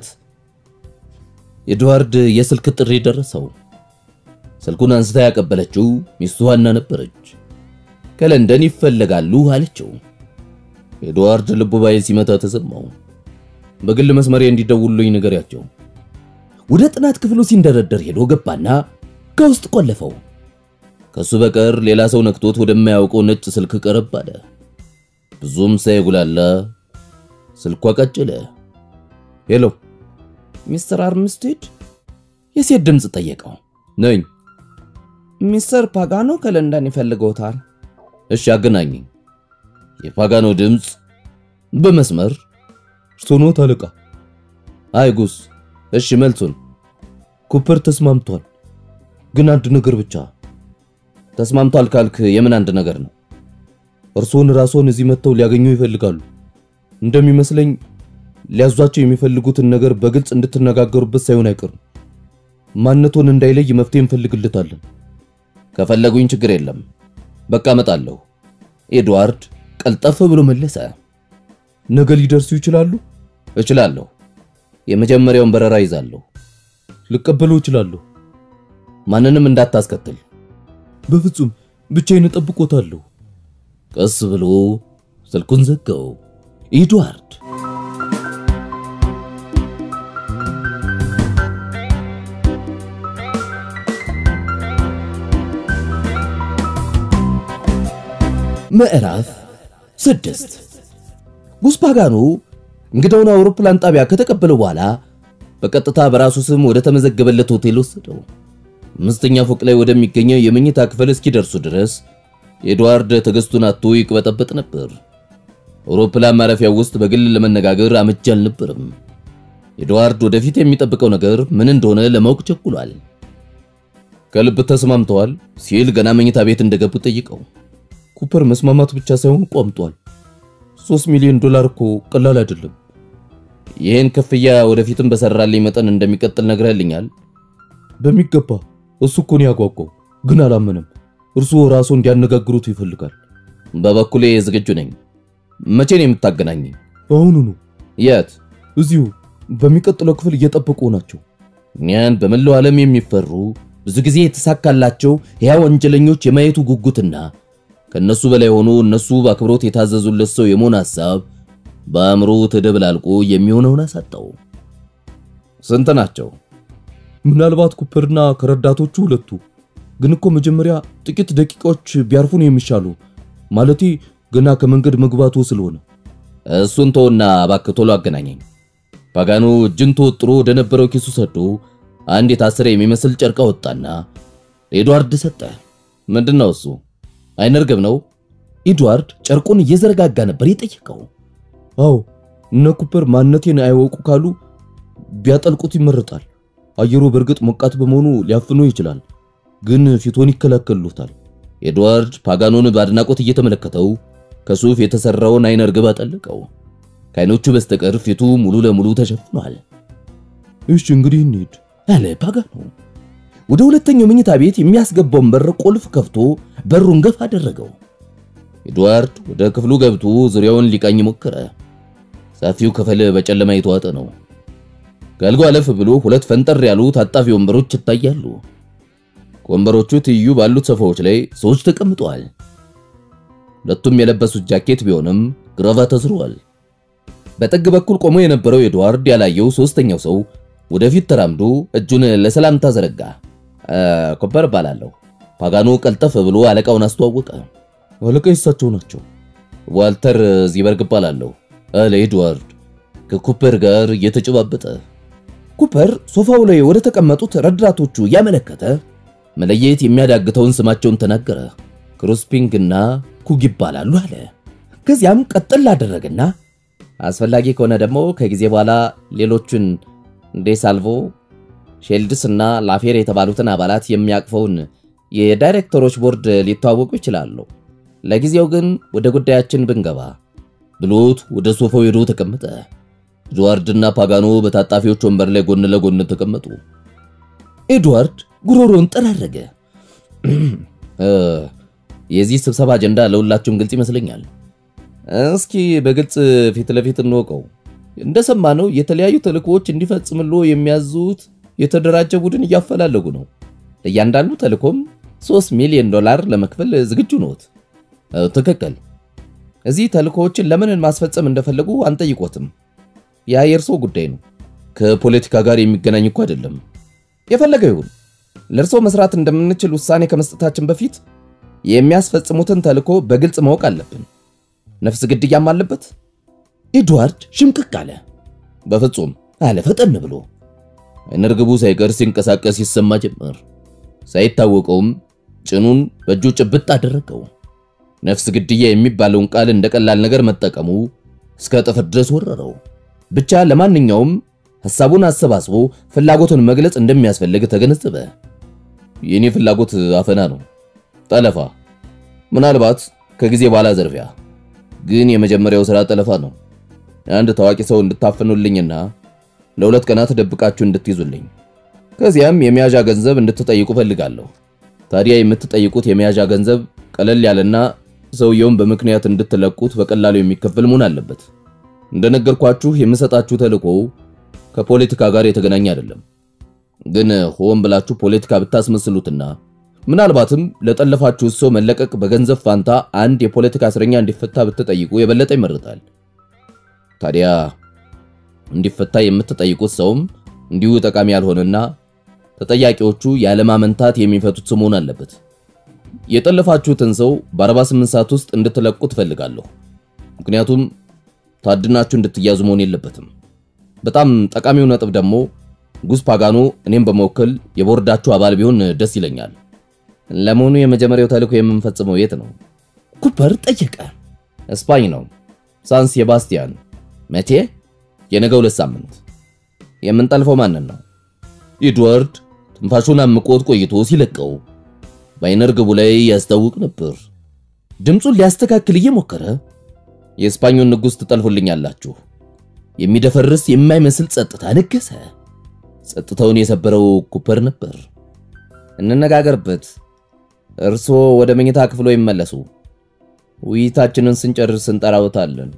ኤድዋርድ የስልክ ጥሪ ደረሰው። ስልኩን አንስታ ያቀበለችው ሚስቱ ሀና ነበረች። ከለንደን ይፈልጋሉ አለችው። ኤድዋርድ ልቡ ባይ ሲመታ ተሰማው። በግል መስመሬ እንዲደውሉልኝ ንገሪያቸው። ወደ ጥናት ክፍሉ ሲንደረደር ሄዶ ገባና ከውስጥ ቆለፈው። ከሱ በቀር ሌላ ሰው ነክቶት ወደማያውቀው ነጭ ስልክ ቀረብ አለ። ብዙም ሳይጉላላ ስልኳ ቀጨለ። ሄሎ ሚስተር አርምስቴድ? የሴት ድምጽ ጠየቀው። ነኝ። ሚስተር ፓጋኖ ከለንደን ይፈልገውታል። እሺ አገናኘኝ። የፓጋኖ ድምጽ በመስመር ሶኖት አለቃ። አይጉስ እሺ መልሱን። ኩፐር ተስማምቷል፣ ግን አንድ ነገር ብቻ። ተስማምቷል ካልክ የምን አንድ ነገር ነው? እርሶን ራስዎን እዚህ መተው ሊያገኙ ይፈልጋሉ። እንደሚመስለኝ ሊያዟቸው የሚፈልጉትን ነገር በግልጽ እንድትነጋገሩበት ሳይሆን አይቀርም። ማንነቱን እንዳይለይ መፍትሄ እንፈልግለታለን። ከፈለጉኝ ችግር የለም፣ በቃ መጣለሁ። ኤድዋርድ ቀልጠፍ ብሎ መለሰ። ነገ ሊደርሱ ይችላሉ? እችላለሁ። የመጀመሪያውን በረራ ይዛለሁ። ልቀበለው እችላለሁ። ማንንም እንዳታስከትል። በፍጹም ብቻዬን እጠብቆታለሁ። ቀስ ብሎ ስልኩን ዘጋው። ኤድዋርድ ምዕራፍ 6 ጉስፓጋኖ እንግዳውን አውሮፕላን ጣቢያ ከተቀበለው በኋላ በቀጥታ በራሱ ስም ወደ ተመዘገበለት ሆቴል ወሰደው። 5ኛ ፎቅ ላይ ወደሚገኘው የመኝታ ክፍል እስኪደርሱ ድረስ ኤድዋርድ ተገስቱን አጥቶ ይቅበጠበጥ ነበር። አውሮፕላን ማረፊያው ውስጥ በግል ለመነጋገር አመቺ አልነበረም። ኤድዋርድ ወደፊት የሚጠብቀው ነገር ምን እንደሆነ ለማወቅ ቸኩሏል። ከልብ ተስማምተዋል ሲል ገና መኝታ ቤት እንደገቡ ጠይቀው። ኩፐር መስማማት ብቻ ሳይሆን ቆምጧል። $3 ሚሊዮን እኮ ቀላል አይደለም። ይሄን ክፍያ ወደፊትም በሰራልኝ መጠን እንደሚቀጥል ነግረልኛል። በሚገባ እሱ እኮ ነው ያጓጓው፣ ግን አላመነም። እርሱ ራሱ እንዲያነጋግሩት ይፈልጋል። በበኩሌ ዝግጁ ነኝ። መቼ ነው የምታገናኘኝ? አሁኑኑ። የት? እዚሁ በሚቀጥለው ክፍል እየጠበቁ ናቸው። እኛን በመላው ዓለም የሚፈሩ ብዙ ጊዜ የተሳካላቸው ሕያው ወንጀለኞች የማየቱ ጉጉትና ከነሱ በላይ ሆኖ እነሱ በአክብሮት የታዘዙለት ሰው የመሆን ሐሳብ በአእምሮ ተደብላልቆ የሚሆነውን አሳጣው። ስንት ናቸው? ምናልባት ኩፐርና ከረዳቶቹ ሁለቱ። ግን እኮ መጀመሪያ ጥቂት ደቂቃዎች ቢያርፉ ነው የሚሻሉ። ማለቴ ገና ከመንገድ መግባቱ ስለሆነ። እሱን ተውና እባክህ ቶሎ አገናኘኝ። ፓጋኖ እጁን ተወጥሮ ወደ ነበረው ኪሱ ሰዶ አንድ የታሰረ የሚመስል ጨርቅ አወጣና ኤድዋርድ ሰጠ። ምንድነው እሱ? አይነርግም ነው? ኤድዋርድ ጨርቁን እየዘረጋጋ ነበር የጠየቀው። አዎ፣ እነ ኩፐር ማንነቴን አይወቁ ካሉ ቢያጠልቁት ይመረጣል። አየሩ በርግጥ ሞቃት በመሆኑ ሊያፍኑ ይችላል፣ ግን ፊቶን ይከላከሉታል። ኤድዋርድ ፓጋኖን በአድናቆት እየተመለከተው ከሱፍ የተሰራውን አይነርግብ አጠለቀው። ከአይኖቹ በስተቀር ፊቱ ሙሉ ለሙሉ ተሸፍኗል። እሺ እንግዲህ እንሂድ አለ ፓጋኖ። ወደ ሁለተኛው መኝታ ቤት የሚያስገባውን በር ቁልፍ ከፍቶ በሩን ገፍ አደረገው። ኤድዋርድ ወደ ክፍሉ ገብቶ ዙሪያውን ሊቃኝ ሞከረ። ሰፊው ክፍል በጨለማ የተዋጠ ነው። ከአልጋው አለፍ ብሎ ሁለት ፈንጠር ያሉ ታጣፊ ወንበሮች ይታያሉ። ወንበሮቹ ትይዩ ባሉት ሶፋዎች ላይ ሰዎች ተቀምጠዋል። ሁለቱም የለበሱት ጃኬት ቢሆንም ግራቫት አስረዋል። በጥግ በኩል ቆሞ የነበረው ኤድዋርድ ያላየው ሶስተኛው ሰው ወደፊት ተራምዶ እጁን ለሰላምታ ዘረጋ። ኩፐር ባላለው ፓጋኖ ቀልጠፍ ብሎ አለቃውን አስተዋወቀ። አለቃ እሳቸው ናቸው። ዋልተር ዚበርግ ባላለው አለ ኤድዋርድ ከኩፐር ጋር እየተጨባበጠ። ኩፐር ሶፋው ላይ ወደ ተቀመጡት ረዳቶቹ ያመለከተ መለየት የሚያዳግተውን ስማቸውን ተናገረ። ክሩስፒንግና ኩግ ይባላሉ አለ። ከዚያም ቀጥል አደረገና አስፈላጊ ከሆነ ደግሞ ከጊዜ በኋላ ሌሎችን ዴሳልቮ ሼልድስና ላፌር የተባሉትን አባላት የሚያቅፈውን የዳይሬክተሮች ቦርድ ሊተዋወቁ ይችላሉ። ለጊዜው ግን ወደ ጉዳያችን ብንገባ ብሎት ወደ ሶፋው ሄዶ ተቀመጠ። ኤድዋርድና ፓጋኖ በታጣፊዎች ወንበር ላይ ጎን ለጎን ተቀመጡ። ኤድዋርድ ጉሮሮን ጠራረገ። የዚህ ስብሰባ አጀንዳ ለሁላችሁም ግልጽ ይመስለኛል። እስኪ በግልጽ ፊት ለፊት እንወቀው። እንደሰማነው የተለያዩ ተልእኮዎች እንዲፈጽምሉ የሚያዙት የተደራጀ ቡድን እያፈላለጉ ነው። ለእያንዳንዱ ተልእኮም $3 ሚሊዮን ለመክፈል ዝግጁ ነዎት? ትክክል። እዚህ ተልእኮዎችን ለምን ማስፈጸም እንደፈለጉ አንጠይቆትም። ያ የእርሶ ጉዳይ ነው። ከፖለቲካ ጋር የሚገናኝ እኮ አይደለም። የፈለገው ይሁን። ለእርሶ መስራት እንደምንችል ውሳኔ ከመስጠታችን በፊት የሚያስፈጽሙትን ተልእኮ በግልጽ ማወቅ አለብን። ነፍስ ግድያም አለበት? ኤድዋርድ ሽምቅቅ አለ። በፍጹም አለ ፈጠን ብሎ። እነርግቡ ሳይቀር ሲንቀሳቀስ ይሰማ ጀመር። ሳይታወቀውም ጭኑን በእጁ ጭብጥ አደረገው። ነፍስ ግድያ የሚባለውን ቃል እንደቀላል ነገር መጠቀሙ እስከ ጥፍር ድረስ ወረረው። ብቻ ለማንኛውም ሐሳቡን አሰባስቦ ፍላጎቱን መግለጽ እንደሚያስፈልግ ተገነዘበ። የኔ ፍላጎት አፈና ነው፣ ጠለፋ፣ ምናልባት ከጊዜ በኋላ ዘርፊያ። ግን የመጀመሪያው ስራ ጠለፋ ነው። አንድ ታዋቂ ሰው እንድታፈኑልኝና ለሁለት ቀናት ደብቃችሁ እንድትይዙልኝ፣ ከዚያም የመያዣ ገንዘብ እንድትጠይቁ ፈልጋለሁ። ታዲያ የምትጠይቁት የመያዣ ገንዘብ ቀለል ያለና ሰውየውን በምክንያት እንድትለቁት በቀላሉ የሚከፈል መሆን አለበት። እንደነገርኳችሁ የምሰጣችሁ ተልእኮ ከፖለቲካ ጋር የተገናኘ አይደለም። ግን ሆን ብላችሁ ፖለቲካ ብታስመስሉትና ምናልባትም ለጠለፋችሁ ሰው መለቀቅ በገንዘብ ፋንታ አንድ የፖለቲካ እስረኛ እንዲፈታ ብትጠይቁ የበለጠ ይመረጣል። ታዲያ እንዲፈታ የምትጠይቁት ሰውም እንዲሁ ጠቃሚ ያልሆነና ተጠያቂዎቹ ያለማመንታት የሚፈቱት መሆን አለበት። የጠለፋችሁትን ሰው በ48 ሰዓት ውስጥ እንድትለቁት ፈልጋለሁ። ምክንያቱም ታድናችሁ እንድትያዙ መሆን የለበትም። በጣም ጠቃሚው ነጥብ ደግሞ ጉስ ፓጋኖ እኔም በመወከል የቦርዳችሁ አባል ቢሆን ደስ ይለኛል። ለመሆኑ የመጀመሪያው ተልእኮ የምንፈጽመው የት ነው? ኩፐር ጠየቀ። ስፓኝ ነው፣ ሳን ሴባስቲያን። መቼ? የነገው 2 ሳምንት። የምንጠልፈው ማንን ነው? ኤድዋርድ ትንፋሹን አምቆት ቆይቶ ሲለቀው በአይነርግቡ ላይ ያስታውቅ ነበር። ድምጹን ሊያስተካክል እየሞከረ የስፓኙን ንጉስ ትጠልፉልኛላችሁ። የሚደፈርስ የማይመስል ጸጥታ ነገሰ። ጸጥታውን የሰበረው ኩፐር ነበር። እንነጋገርበት። እርሶ ወደ መኝታ ክፍሎ ይመለሱ። ውይይታችንን ስንጨርስ እንጠራውታለን።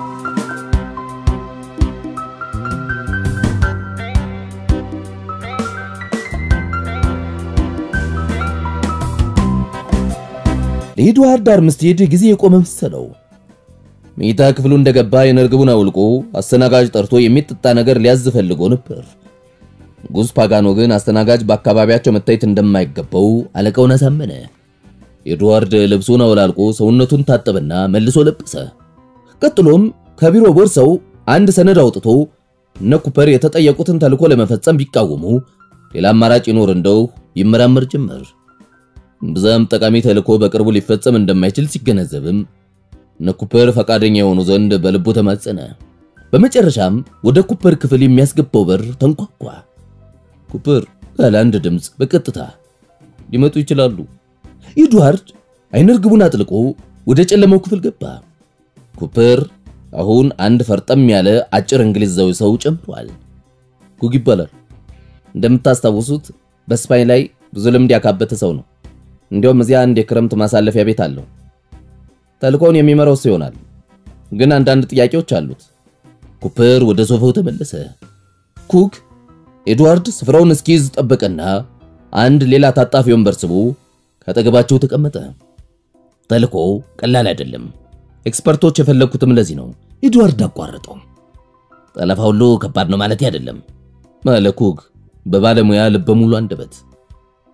ለኤድዋርድ አርምስቴድ ጊዜ የቆመ መሰለው። መኝታ ክፍሉ እንደገባ የነርግቡን አውልቆ አስተናጋጅ ጠርቶ የሚጠጣ ነገር ሊያዝ ፈልጎ ነበር። ጉስ ፓጋኖ ግን አስተናጋጅ በአካባቢያቸው መታየት እንደማይገባው አለቃውን አሳመነ። ኤድዋርድ ልብሱን አውላልቆ ሰውነቱን ታጠበና መልሶ ለበሰ። ቀጥሎም ከቢሮ ቦርሳው አንድ ሰነድ አውጥቶ ነኩፐር የተጠየቁትን ተልእኮ ለመፈጸም ቢቃወሙ ሌላ አማራጭ ይኖር እንደው ይመራመር ጀመር። በዛም ጠቃሚ ተልእኮ በቅርቡ ሊፈጸም እንደማይችል ሲገነዘብም ነኩፐር ፈቃደኛ የሆኑ ዘንድ በልቡ ተማጸነ። በመጨረሻም ወደ ኩፐር ክፍል የሚያስገባው በር ተንኳኳ። ኩፐር ያለ አንድ ድምጽ በቀጥታ ሊመጡ ይችላሉ። ኤድዋርድ አይነርግቡን አጥልቆ ወደ ጨለማው ክፍል ገባ። ኩፐር አሁን አንድ ፈርጠም ያለ አጭር እንግሊዛዊ ሰው ጨምሯል። ኩግ ይባላል። እንደምታስታውሱት በስፓኝ ላይ ብዙ ልምድ ያካበተ ሰው ነው። እንዲያውም እዚያ አንድ የክረምት ማሳለፊያ ቤት አለው። ተልእኮውን የሚመራው ሰው ይሆናል። ግን አንዳንድ ጥያቄዎች አሉት። ኩፐር ወደ ሶፋው ተመለሰ። ኩግ ኤድዋርድ ስፍራውን እስኪይዝ ጠበቀና አንድ ሌላ ታጣፊ ወንበር ስቦ ከጠገባቸው ተቀመጠ። ተልእኮው ቀላል አይደለም። ኤክስፐርቶች የፈለኩትም ለዚህ ነው። ኤድዋርድ አቋረጠው። ጠለፋው ሁሉ ከባድ ነው ማለት አይደለም። ማለ ኩግ በባለሙያ ልበ ሙሉ አንደበት።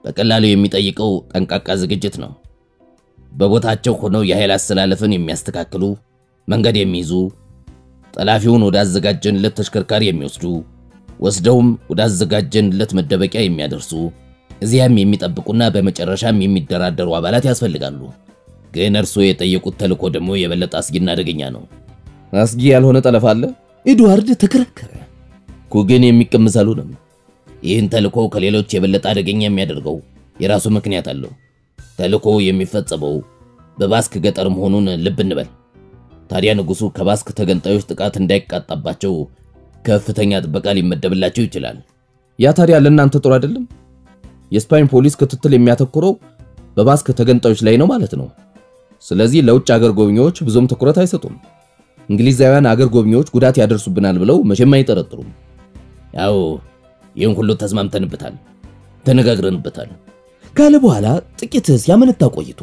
በቀላሉ የሚጠይቀው ጠንቃቃ ዝግጅት ነው። በቦታቸው ሆነው የኃይል አስተላለፍን የሚያስተካክሉ፣ መንገድ የሚይዙ፣ ጠላፊውን ወደ አዘጋጀንለት ተሽከርካሪ የሚወስዱ፣ ወስደውም ወደ አዘጋጀንለት መደበቂያ የሚያደርሱ፣ እዚያም የሚጠብቁና በመጨረሻም የሚደራደሩ አባላት ያስፈልጋሉ። ግን እርሱ የጠየቁት ተልእኮ ደግሞ የበለጠ አስጊና አደገኛ ነው። አስጊ ያልሆነ ጠለፋ አለ? ኤድዋርድ ተከራከረ። ኩግን የሚቀምስ አልሆነም። ይህን ተልእኮ ከሌሎች የበለጠ አደገኛ የሚያደርገው የራሱ ምክንያት አለው። ተልእኮ የሚፈጸመው በባስክ ገጠር መሆኑን ልብ እንበል። ታዲያ ንጉሱ ከባስክ ተገንጣዮች ጥቃት እንዳይቃጣባቸው ከፍተኛ ጥበቃ ሊመደብላቸው ይችላል። ያ ታዲያ ለእናንተ ጥሩ አይደለም? የስፓኝ ፖሊስ ክትትል የሚያተኩረው በባስክ ተገንጣዮች ላይ ነው ማለት ነው። ስለዚህ ለውጭ ሀገር ጎብኚዎች ብዙም ትኩረት አይሰጡም። እንግሊዛውያን ሀገር ጎብኚዎች ጉዳት ያደርሱብናል ብለው መቼም አይጠረጥሩም። ያው ይህን ሁሉ ተስማምተንበታል፣ ተነጋግረንበታል ካለ በኋላ ጥቂት ሲያመነታ ቆይቶ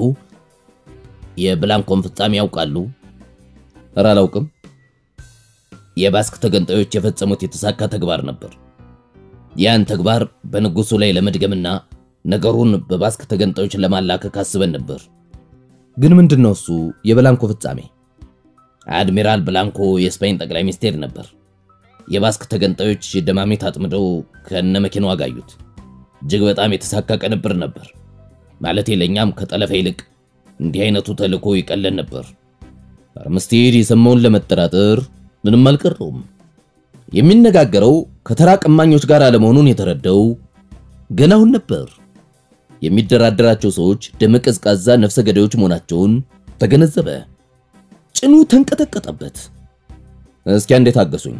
የብላንኮን ፍጻሜ ያውቃሉ? ኧረ አላውቅም። የባስክ ተገንጣዮች የፈጸሙት የተሳካ ተግባር ነበር። ያን ተግባር በንጉሱ ላይ ለመድገምና ነገሩን በባስክ ተገንጣዮች ለማላከክ አስበን ነበር። ግን ምንድነው እሱ የብላንኮ ፍጻሜ? አድሚራል ብላንኮ የስፔን ጠቅላይ ሚኒስቴር ነበር። የባስክ ተገንጣዮች ደማሜት አጥምደው ከነመኪናው አጋዩት። እጅግ በጣም የተሳካ ቅንብር ነበር። ማለቴ ለኛም ከጠለፈ ይልቅ እንዲህ አይነቱ ተልእኮ ይቀለን ነበር። አርምስቴድ የሰማውን ለመጠራጠር ምንም አልቀረውም። የሚነጋገረው ከተራ ቀማኞች ጋር አለመሆኑን የተረዳው ገና አሁን ነበር። የሚደራደራቸው ሰዎች ደመቀዝቃዛ ነፍሰ ገዳዮች መሆናቸውን ተገነዘበ። ጭኑ ተንቀጠቀጠበት። እስኪ እንዴት አገሱኝ?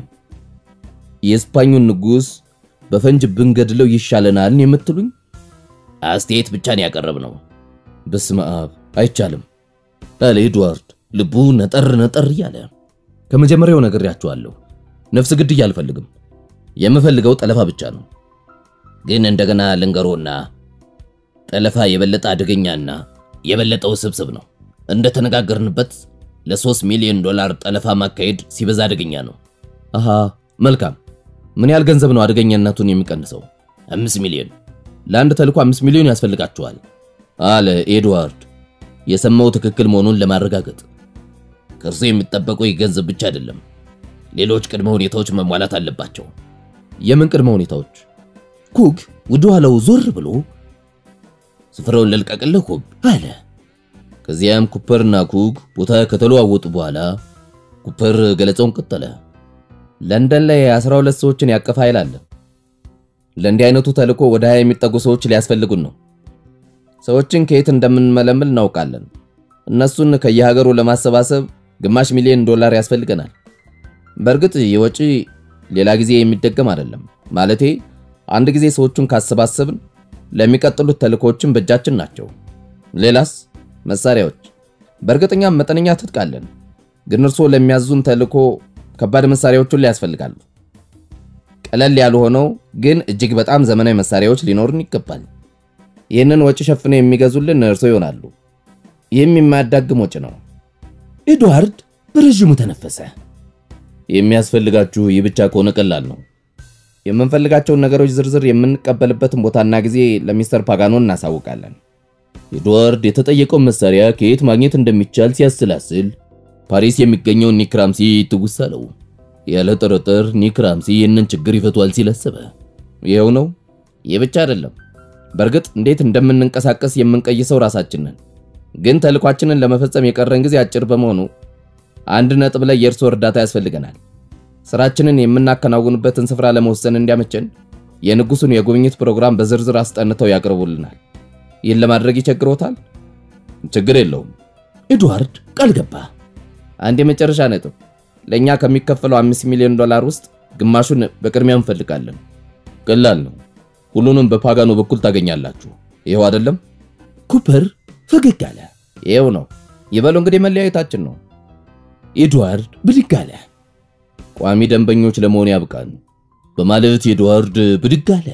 የስፓኙን ንጉስ በፈንጅ ብንገድለው ይሻለናል የምትሉኝ? አስተያየት ብቻ ነው ያቀረብነው። በስመ አብ አይቻልም አለ ኤድዋርድ ልቡ ነጠር ያለ። ከመጀመሪያው ነግሬያችኋለሁ፣ ነፍስ ግድያ አልፈልግም። የምፈልገው ጠለፋ ብቻ ነው። ግን እንደገና ልንገሮና ጠለፋ የበለጠ አደገኛና የበለጠ ውስብስብ ነው። እንደተነጋገርንበት ለ3 ሚሊዮን ዶላር ጠለፋ ማካሄድ ሲበዛ አደገኛ ነው። አሃ መልካም። ምን ያህል ገንዘብ ነው አደገኛነቱን የሚቀንሰው? 5 ሚሊዮን። ለአንድ ተልእኮ 5 ሚሊዮን ያስፈልጋቸዋል አለ ኤድዋርድ የሰማው ትክክል መሆኑን ለማረጋገጥ። ከርሱ የሚጠበቀው የገንዘብ ብቻ አይደለም፣ ሌሎች ቅድመ ሁኔታዎች መሟላት አለባቸው። የምን ቅድመ ሁኔታዎች? ኩግ ወደ ኋላው ዞር ብሎ ስፍራውን ለልቀቅልህ ኩግ አለ። ከዚያም ኩፐርና ኩግ ቦታ ከተለዋወጡ በኋላ ኩፐር ገለጻውን ቀጠለ። ለንደን ላይ 12 ሰዎችን ያቀፈ ኃይል አለ። ለእንዲህ አይነቱ ተልእኮ ወደ 20 የሚጠጉ ሰዎች ሊያስፈልጉን ነው። ሰዎችን ከየት እንደምንመለምል እናውቃለን። እነሱን ከየሀገሩ ለማሰባሰብ ግማሽ ሚሊዮን ዶላር ያስፈልገናል። በእርግጥ የወጪ ሌላ ጊዜ የሚደገም አይደለም። ማለቴ አንድ ጊዜ ሰዎችን ካሰባሰብን ለሚቀጥሉት ተልእኮችን በእጃችን ናቸው። ሌላስ መሳሪያዎች። በእርግጠኛ መጠነኛ ትጥቃለን፣ ግን እርሶ ለሚያዙን ተልእኮ ከባድ መሳሪያዎችን ያስፈልጋሉ። ቀለል ያሉ ሆነው ግን እጅግ በጣም ዘመናዊ መሳሪያዎች ሊኖሩን ይገባል። ይህንን ወጪ ሸፍነው የሚገዙልን እርሶ ይሆናሉ። ይህም የማያዳግም ወጪ ነው። ኤድዋርድ በረጅሙ ተነፈሰ። የሚያስፈልጋችሁ ይህ ብቻ ከሆነ ቀላል ነው። የምንፈልጋቸውን ነገሮች ዝርዝር የምንቀበልበትን ቦታና ጊዜ ለሚስተር ፓጋኖ እናሳውቃለን። ኤድዋርድ የተጠየቀው መሳሪያ ከየት ማግኘት እንደሚቻል ሲያስላስል ፓሪስ የሚገኘው ኒክ ራምሲ ትውስ አለው። ያለ ጥርጥር ኒክ ራምሲ ይህንን ችግር ይፈቷል ሲል አሰበ። ይሄው ነው። ይህ ብቻ አይደለም። በእርግጥ እንዴት እንደምንንቀሳቀስ የምንቀይሰው ራሳችን ነን። ግን ተልኳችንን ለመፈጸም የቀረን ጊዜ አጭር በመሆኑ አንድ ነጥብ ላይ የእርሶ እርዳታ ያስፈልገናል። ስራችንን የምናከናውንበትን ስፍራ ለመወሰን እንዲያመቸን የንጉሱን የጉብኝት ፕሮግራም በዝርዝር አስጠንተው ያቀርቡልናል። ይህን ለማድረግ ይቸግሮታል? ችግር የለውም። ኤድዋርድ ቃል ገባ። አንድ የመጨረሻ ነጥብ፣ ለኛ ከሚከፈለው 5 ሚሊዮን ዶላር ውስጥ ግማሹን በቅድሚያ እንፈልጋለን። ቀላል ነው። ሁሉንም በፓጋኖ በኩል ታገኛላችሁ። ይሄው አይደለም? ኩፐር ፈገግ አለ። ይሄው ነው። ይበሉ እንግዲህ መለያየታችን ነው። ኤድዋርድ ብድግ አለ። ቋሚ ደንበኞች ለመሆን ያብቃን በማለት ኤድዋርድ ብድግ አለ።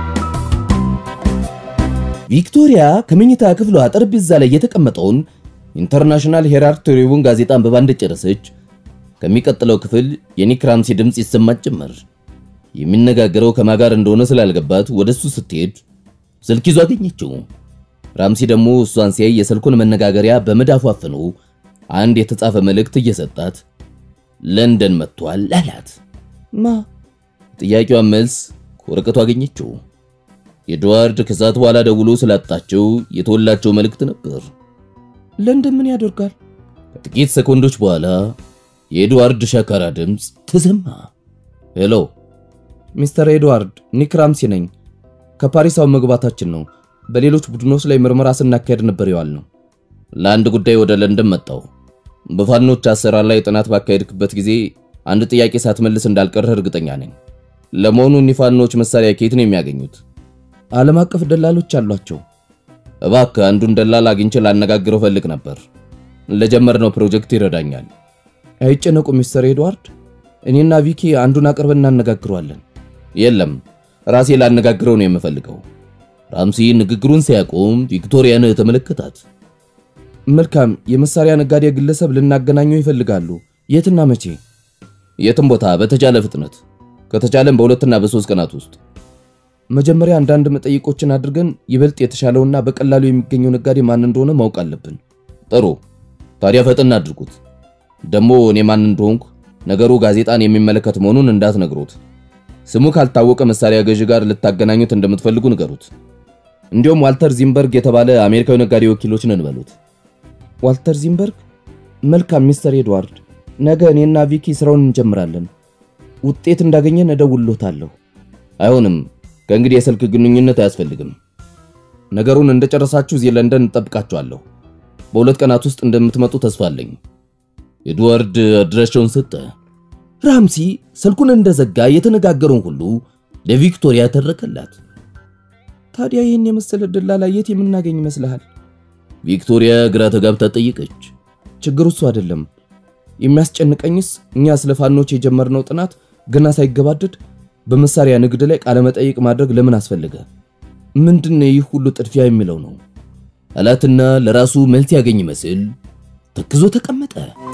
ቪክቶሪያ ከመኝታ ክፍሏ ጠረጴዛ ላይ የተቀመጠውን ኢንተርናሽናል ሄራልድ ትሪቡን ጋዜጣን በባንድ ጨረሰች። ከሚቀጥለው ክፍል የኒክ ራምሲ ድምጽ ይሰማት ጀመር። የሚነጋገረው ከማጋር እንደሆነ ስላልገባት ወደሱ ስትሄድ ስልክ ይዞ አገኘችው። ራምሲ ደግሞ እሷን ሲያይ የስልኩን መነጋገሪያ በመዳፉ አፍኖ አንድ የተጻፈ መልእክት እየሰጣት ለንደን መጥቷል አላት። ማ? ጥያቄዋን መልስ ወረቀቱ አገኘችው። ኤድዋርድ ከዛት በኋላ ደውሎ ስላጣቸው የተወላቸው መልእክት ነበር። ለንደን ምን ያደርጋል? ከጥቂት ሰኮንዶች በኋላ የኤድዋርድ ሻካራ ድምጽ ተሰማ። ሄሎ ሚስተር ኤድዋርድ፣ ኒክ ራምሲ ነኝ። ከፓሪሳው መግባታችን ነው። በሌሎች ቡድኖች ላይ ምርመራ ስናካሄድ ነበር ያልነው። ለአንድ ጉዳይ ወደ ለንደን መጣው። በፋኖች አሰራር ላይ ጥናት ባካሄድክበት ጊዜ አንድ ጥያቄ ሳትመልስ እንዳልቀርህ እርግጠኛ ነኝ። ለመሆኑ ኒፋኖች መሳሪያ ከየት ነው የሚያገኙት? ዓለም አቀፍ ደላሎች አሏቸው። እባክህ አንዱን ደላላ አግኝቼ ላነጋግረው ፈልግ ነበር። ለጀመርነው ፕሮጀክት ይረዳኛል። አይጨነቁ ሚስተር ኤድዋርድ፣ እኔና ቪኪ አንዱን አቅርበን እናነጋግረዋለን። የለም ራሴ ላነጋግረው ነው የምፈልገው። ራምሲ ንግግሩን ሲያቆም ቪክቶሪያን ተመለከታት። መልካም፣ የመሳሪያ ነጋዴ ግለሰብ ልናገናኘው ይፈልጋሉ። የትና መቼ? የትም ቦታ በተቻለ ፍጥነት፣ ከተቻለም በ2 እና በ3 ቀናት ውስጥ። መጀመሪያ አንዳንድ መጠይቆችን አድርገን ይበልጥ የተሻለውና በቀላሉ የሚገኘው ነጋዴ ማን እንደሆነ ማወቅ አለብን። ጥሩ፣ ታዲያ ፈጥና አድርጉት። ደሞ እኔ ማን እንደሆንኩ ነገሩ ጋዜጣን የሚመለከት መሆኑን እንዳትነግሩት። ስሙ ካልታወቀ መሳሪያ ገዢ ጋር ልታገናኙት እንደምትፈልጉ ንገሩት። እንዲያውም ዋልተር ዚምበርግ የተባለ አሜሪካዊ ነጋዴ ወኪሎች ነን በሉት። ዋልተር ዚምበርግ? መልካም ሚስተር ኤድዋርድ፣ ነገ እኔና ቪኪ ስራውን እንጀምራለን። ውጤት እንዳገኘን እደውልሎታለሁ። አይሆንም፣ ከእንግዲህ የስልክ ግንኙነት አያስፈልግም። ነገሩን እንደጨረሳችሁ እዚህ ለንደን እንጠብቃችኋለሁ። በ2 ቀናት ውስጥ እንደምትመጡ ተስፋ አለኝ። ኤድዋርድ አድራሻውን ሰጠ። ራምሲ ስልኩን እንደዘጋ የተነጋገረውን ሁሉ ለቪክቶሪያ ተረከላት። ታዲያ ይሄን የመሰለ ደላላ የት የምናገኝ ይመስልሃል? ቪክቶሪያ ግራ ተጋብታ ጠየቀች። ችግሩ እሱ አይደለም። የሚያስጨንቀኝስ እኛ ስለፋኖች የጀመርነው ጥናት ገና ሳይገባደድ በመሳሪያ ንግድ ላይ ቃለ መጠይቅ ማድረግ ለምን አስፈልገ? ምንድነው ይህ ሁሉ ጥድፊያ የሚለው ነው አላትና ለራሱ መልስ ያገኝ መስል ተክዞ ተቀመጠ።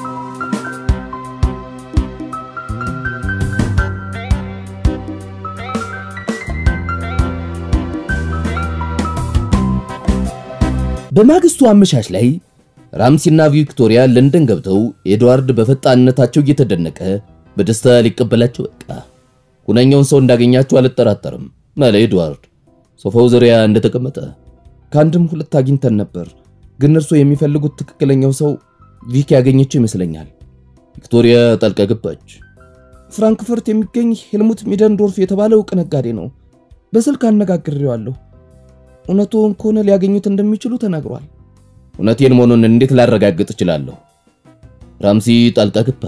በማግስቱ አመሻሽ ላይ ራምሲና ቪክቶሪያ ለንደን ገብተው ኤድዋርድ በፈጣንነታቸው እየተደነቀ በደስታ ሊቀበላቸው በቃ። ሁነኛውን ሰው እንዳገኛቸው አልጠራጠርም ማለት ኤድዋርድ ሶፋው ዙሪያ እንደተቀመጠ። ካንድም 2 አግኝተን ነበር፣ ግን እርሱ የሚፈልጉት ትክክለኛው ሰው ቪኪ ያገኘችው ይመስለኛል። ቪክቶሪያ ጣልቃ ገባች። ፍራንክፈርት የሚገኝ ሄልሙት ሚደንዶርፍ የተባለ ዕውቅ ነጋዴ ነው። በስልክ አነጋግሬዋለሁ። እውነቱን ከሆነ ሊያገኙት እንደሚችሉ ተናግሯል። እውነቴን መሆኑን እንዴት ላረጋግጥ እችላለሁ? ራምሲ ጣልቃ ገባ።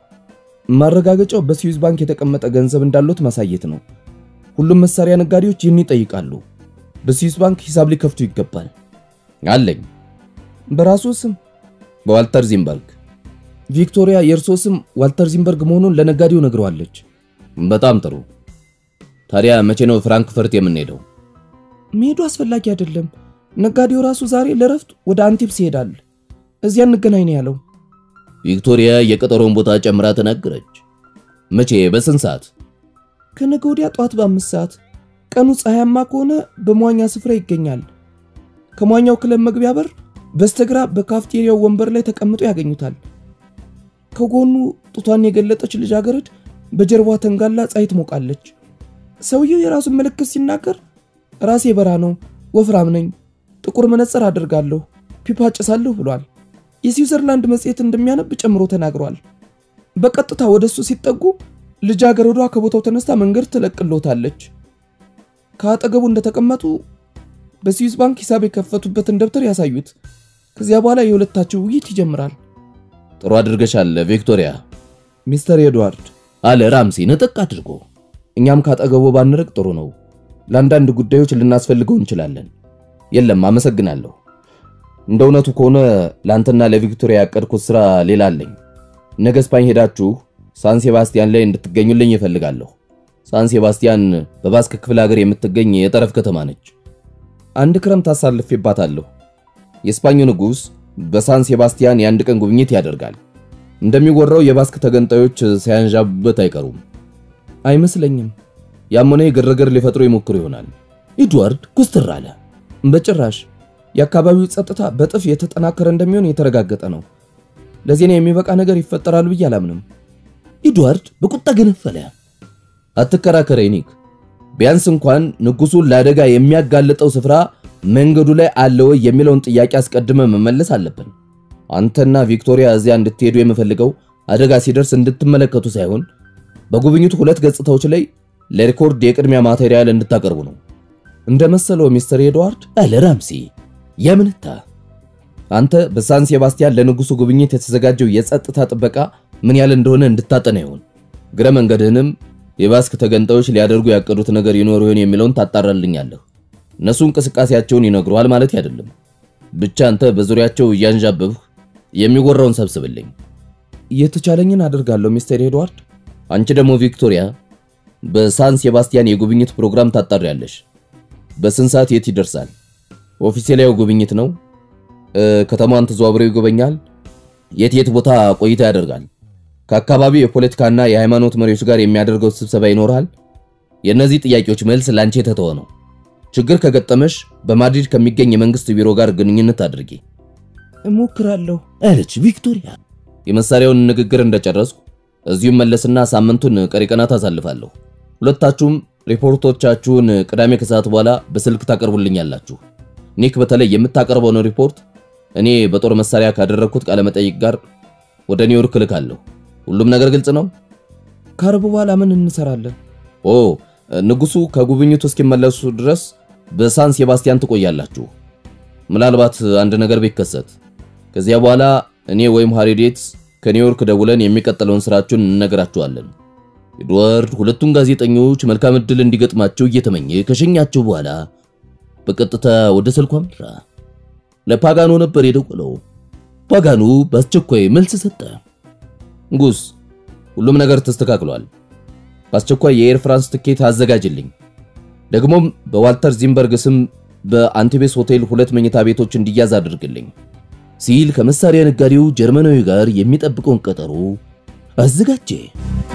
ማረጋገጫው በስዊዝ ባንክ የተቀመጠ ገንዘብ እንዳሉት ማሳየት ነው። ሁሉም መሳሪያ ነጋዴዎች ይህን ይጠይቃሉ። በስዊዝ ባንክ ሂሳብ ሊከፍቱ ይገባል። አለኝ። በራሱ ስም? በዋልተር ዚምበርግ። ቪክቶሪያ የእርሱ ስም ዋልተር ዚምበርግ መሆኑን ለነጋዴው ነግረዋለች። በጣም ጥሩ። ታዲያ መቼ ነው ፍራንክፈርት የምንሄደው? መሄዱ አስፈላጊ አይደለም። ነጋዴው ራሱ ዛሬ ለረፍት ወደ አንቲፕስ ይሄዳል። እዚያ እንገናኝ ነው ያለው። ቪክቶሪያ የቀጠሮን ቦታ ጨምራ ተናገረች። መቼ? በስንት ሰዓት? ከነገ ወዲያ ጧት በ5 ሰዓት። ቀኑ ፀሐያማ ከሆነ በመዋኛ ስፍራ ይገኛል። ከመዋኛው ክለብ መግቢያ በር በስተግራ በካፍቴሪያው ወንበር ላይ ተቀምጦ ያገኙታል። ከጎኑ ጡቷን የገለጠች ልጃገረድ በጀርባዋ ተንጋላ ፀሐይ ትሞቃለች። ሰውየው የራሱን ምልክት ሲናገር ራሴ በራ ነው፣ ወፍራም ነኝ፣ ጥቁር መነጽር አድርጋለሁ፣ ፒፓ ጨሳለሁ ብሏል። የስዊዘርላንድ መጽሔት እንደሚያነብ ጨምሮ ተናግሯል። በቀጥታ ወደሱ ሲጠጉ ልጃገረዷ ከቦታው ተነስታ መንገድ ትለቅሎታለች። ከአጠገቡ እንደተቀመጡ በስዊዝ ባንክ ሂሳብ የከፈቱበትን ደብተር ያሳዩት። ከዚያ በኋላ የሁለታቸው ውይይት ይጀምራል። ጥሩ አድርገሻል ቪክቶሪያ። ሚስተር ኤድዋርድ አለ ራምሲ ነጠቅ አድርጎ። እኛም ካጠገቡ ባንርቅ ጥሩ ነው። ለአንዳንድ ጉዳዮች ልናስፈልገው እንችላለን። የለም አመሰግናለሁ። እንደውነቱ ከሆነ ላንተና ለቪክቶሪያ ያቀድኩት ስራ ሌላ አለኝ። ነገ ስፓኝ ሄዳችሁ ሳን ሴባስቲያን ላይ እንድትገኙልኝ እፈልጋለሁ። ሳን ሴባስቲያን በባስክ ክፍለ ሀገር የምትገኝ የጠረፍ ከተማ ነች። አንድ ክረምት አሳልፌባታለሁ። የስፓኙ ንጉስ በሳን ሴባስቲያን የአንድ ቀን ጉብኝት ያደርጋል። እንደሚወራው የባስክ ተገንጣዮች ሳያንዣቡበት አይቀሩም። አይመስለኝም። ያመነ ግርግር ሊፈጥሩ ይሞክሩ ይሆናል። ኤድዋርድ ኩስትር አለ። በጭራሽ የአካባቢው ጸጥታ በጥፍ የተጠናከረ እንደሚሆን የተረጋገጠ ነው። ለዚህ ነው የሚበቃ ነገር ይፈጠራል ብዬ አላምንም። ኤድዋርድ በቁጣ ገነፈለ። አትከራከረኝ ኒክ። ቢያንስ እንኳን ንጉሱን ለአደጋ የሚያጋልጠው ስፍራ መንገዱ ላይ አለው የሚለውን ጥያቄ አስቀድመ መመለስ አለብን። አንተና ቪክቶሪያ እዚያ እንድትሄዱ የምፈልገው አደጋ ሲደርስ እንድትመለከቱ ሳይሆን በጉብኝቱ ሁለት ገጽታዎች ላይ ለሪኮርድ የቅድሚያ ማቴሪያል እንድታቀርቡ ነው። እንደመሰለው ሚስተር ኤድዋርድ አለ ራምሲ ያምንታ። አንተ በሳን ሴባስቲያን ለንጉሱ ጉብኝት የተዘጋጀው የጸጥታ ጥበቃ ምን ያህል እንደሆነ እንድታጠና ይሆን። ግረ መንገድህንም የባስክ ተገንጣዮች ሊያደርጉ ያቀዱት ነገር ይኖር ይሆን የሚለውን ታጣራልኛለህ። እነሱ እንቅስቃሴያቸውን ይነግሩሃል ማለት አይደለም። ብቻ አንተ በዙሪያቸው ያንዣበብህ የሚወራውን ሰብስብልኝ። የተቻለኝን አደርጋለሁ ሚስተር ኤድዋርድ። አንቺ ደግሞ ቪክቶሪያ በሳን ሴባስቲያን የጉብኝት ፕሮግራም ታጣሪያለሽ። በስንት ሰዓት የት ይደርሳል? ኦፊሴላዊ ጉብኝት ነው። ከተማዋን ተዘዋውሮ ይጎበኛል። የት ቦታ ቆይታ ያደርጋል? ከአካባቢው የፖለቲካና የሃይማኖት መሪዎች ጋር የሚያደርገው ስብሰባ ይኖራል? የነዚህ ጥያቄዎች መልስ ላንቺ ተተወ ነው። ችግር ከገጠመሽ በማድሪድ ከሚገኝ የመንግስት ቢሮ ጋር ግንኙነት አድርጊ። እሞክራለሁ አለች ቪክቶሪያ። የመሳሪያውን ንግግር እንደጨረስኩ እዚሁ መለስና ሳምንቱን ቀሪ ቀናት አሳልፋለሁ። ሁለታችሁም ሪፖርቶቻችሁን ቅዳሜ ከሰዓት በኋላ በስልክ ታቀርቡልኛላችሁ። ኒክ በተለይ የምታቀርበውን ሪፖርት እኔ በጦር መሳሪያ ካደረኩት ቃለ መጠይቅ ጋር ወደ ኒውዮርክ ልካለሁ። ሁሉም ነገር ግልጽ ነው። ካርቡ በኋላ ምን እንሰራለን? ንጉሱ ከጉብኝቱ እስኪመለሱ ድረስ በሳን ሴባስቲያን ትቆያላችሁ። ምናልባት አንድ ነገር ቢከሰት ከዚያ በኋላ እኔ ወይም ሃሪዴትስ ከኒውዮርክ ደውለን የሚቀጥለውን ስራችሁን እንነግራችኋለን። ኤድዋርድ ሁለቱን ጋዜጠኞች መልካም ዕድል እንዲገጥማቸው እየተመኘ ከሸኛቸው በኋላ በቀጥታ ወደ ስልኩ አመራ። ለፓጋኖ ነበር የደወለው። ፓጋኖ በአስቸኳይ መልስ ሰጠ። ንጉስ ሁሉም ነገር ተስተካክሏል። በአስቸኳይ የኤር ፍራንስ ትኬት አዘጋጅልኝ። ደግሞም በዋልተር ዚምበርግ ስም በአንቲቤስ ሆቴል 2 መኝታ ቤቶች እንዲያዝ አድርግልኝ ሲል ከመሳሪያ ነጋዴው ጀርመናዊ ጋር የሚጠብቀውን ቀጠሮ አዘጋጀ።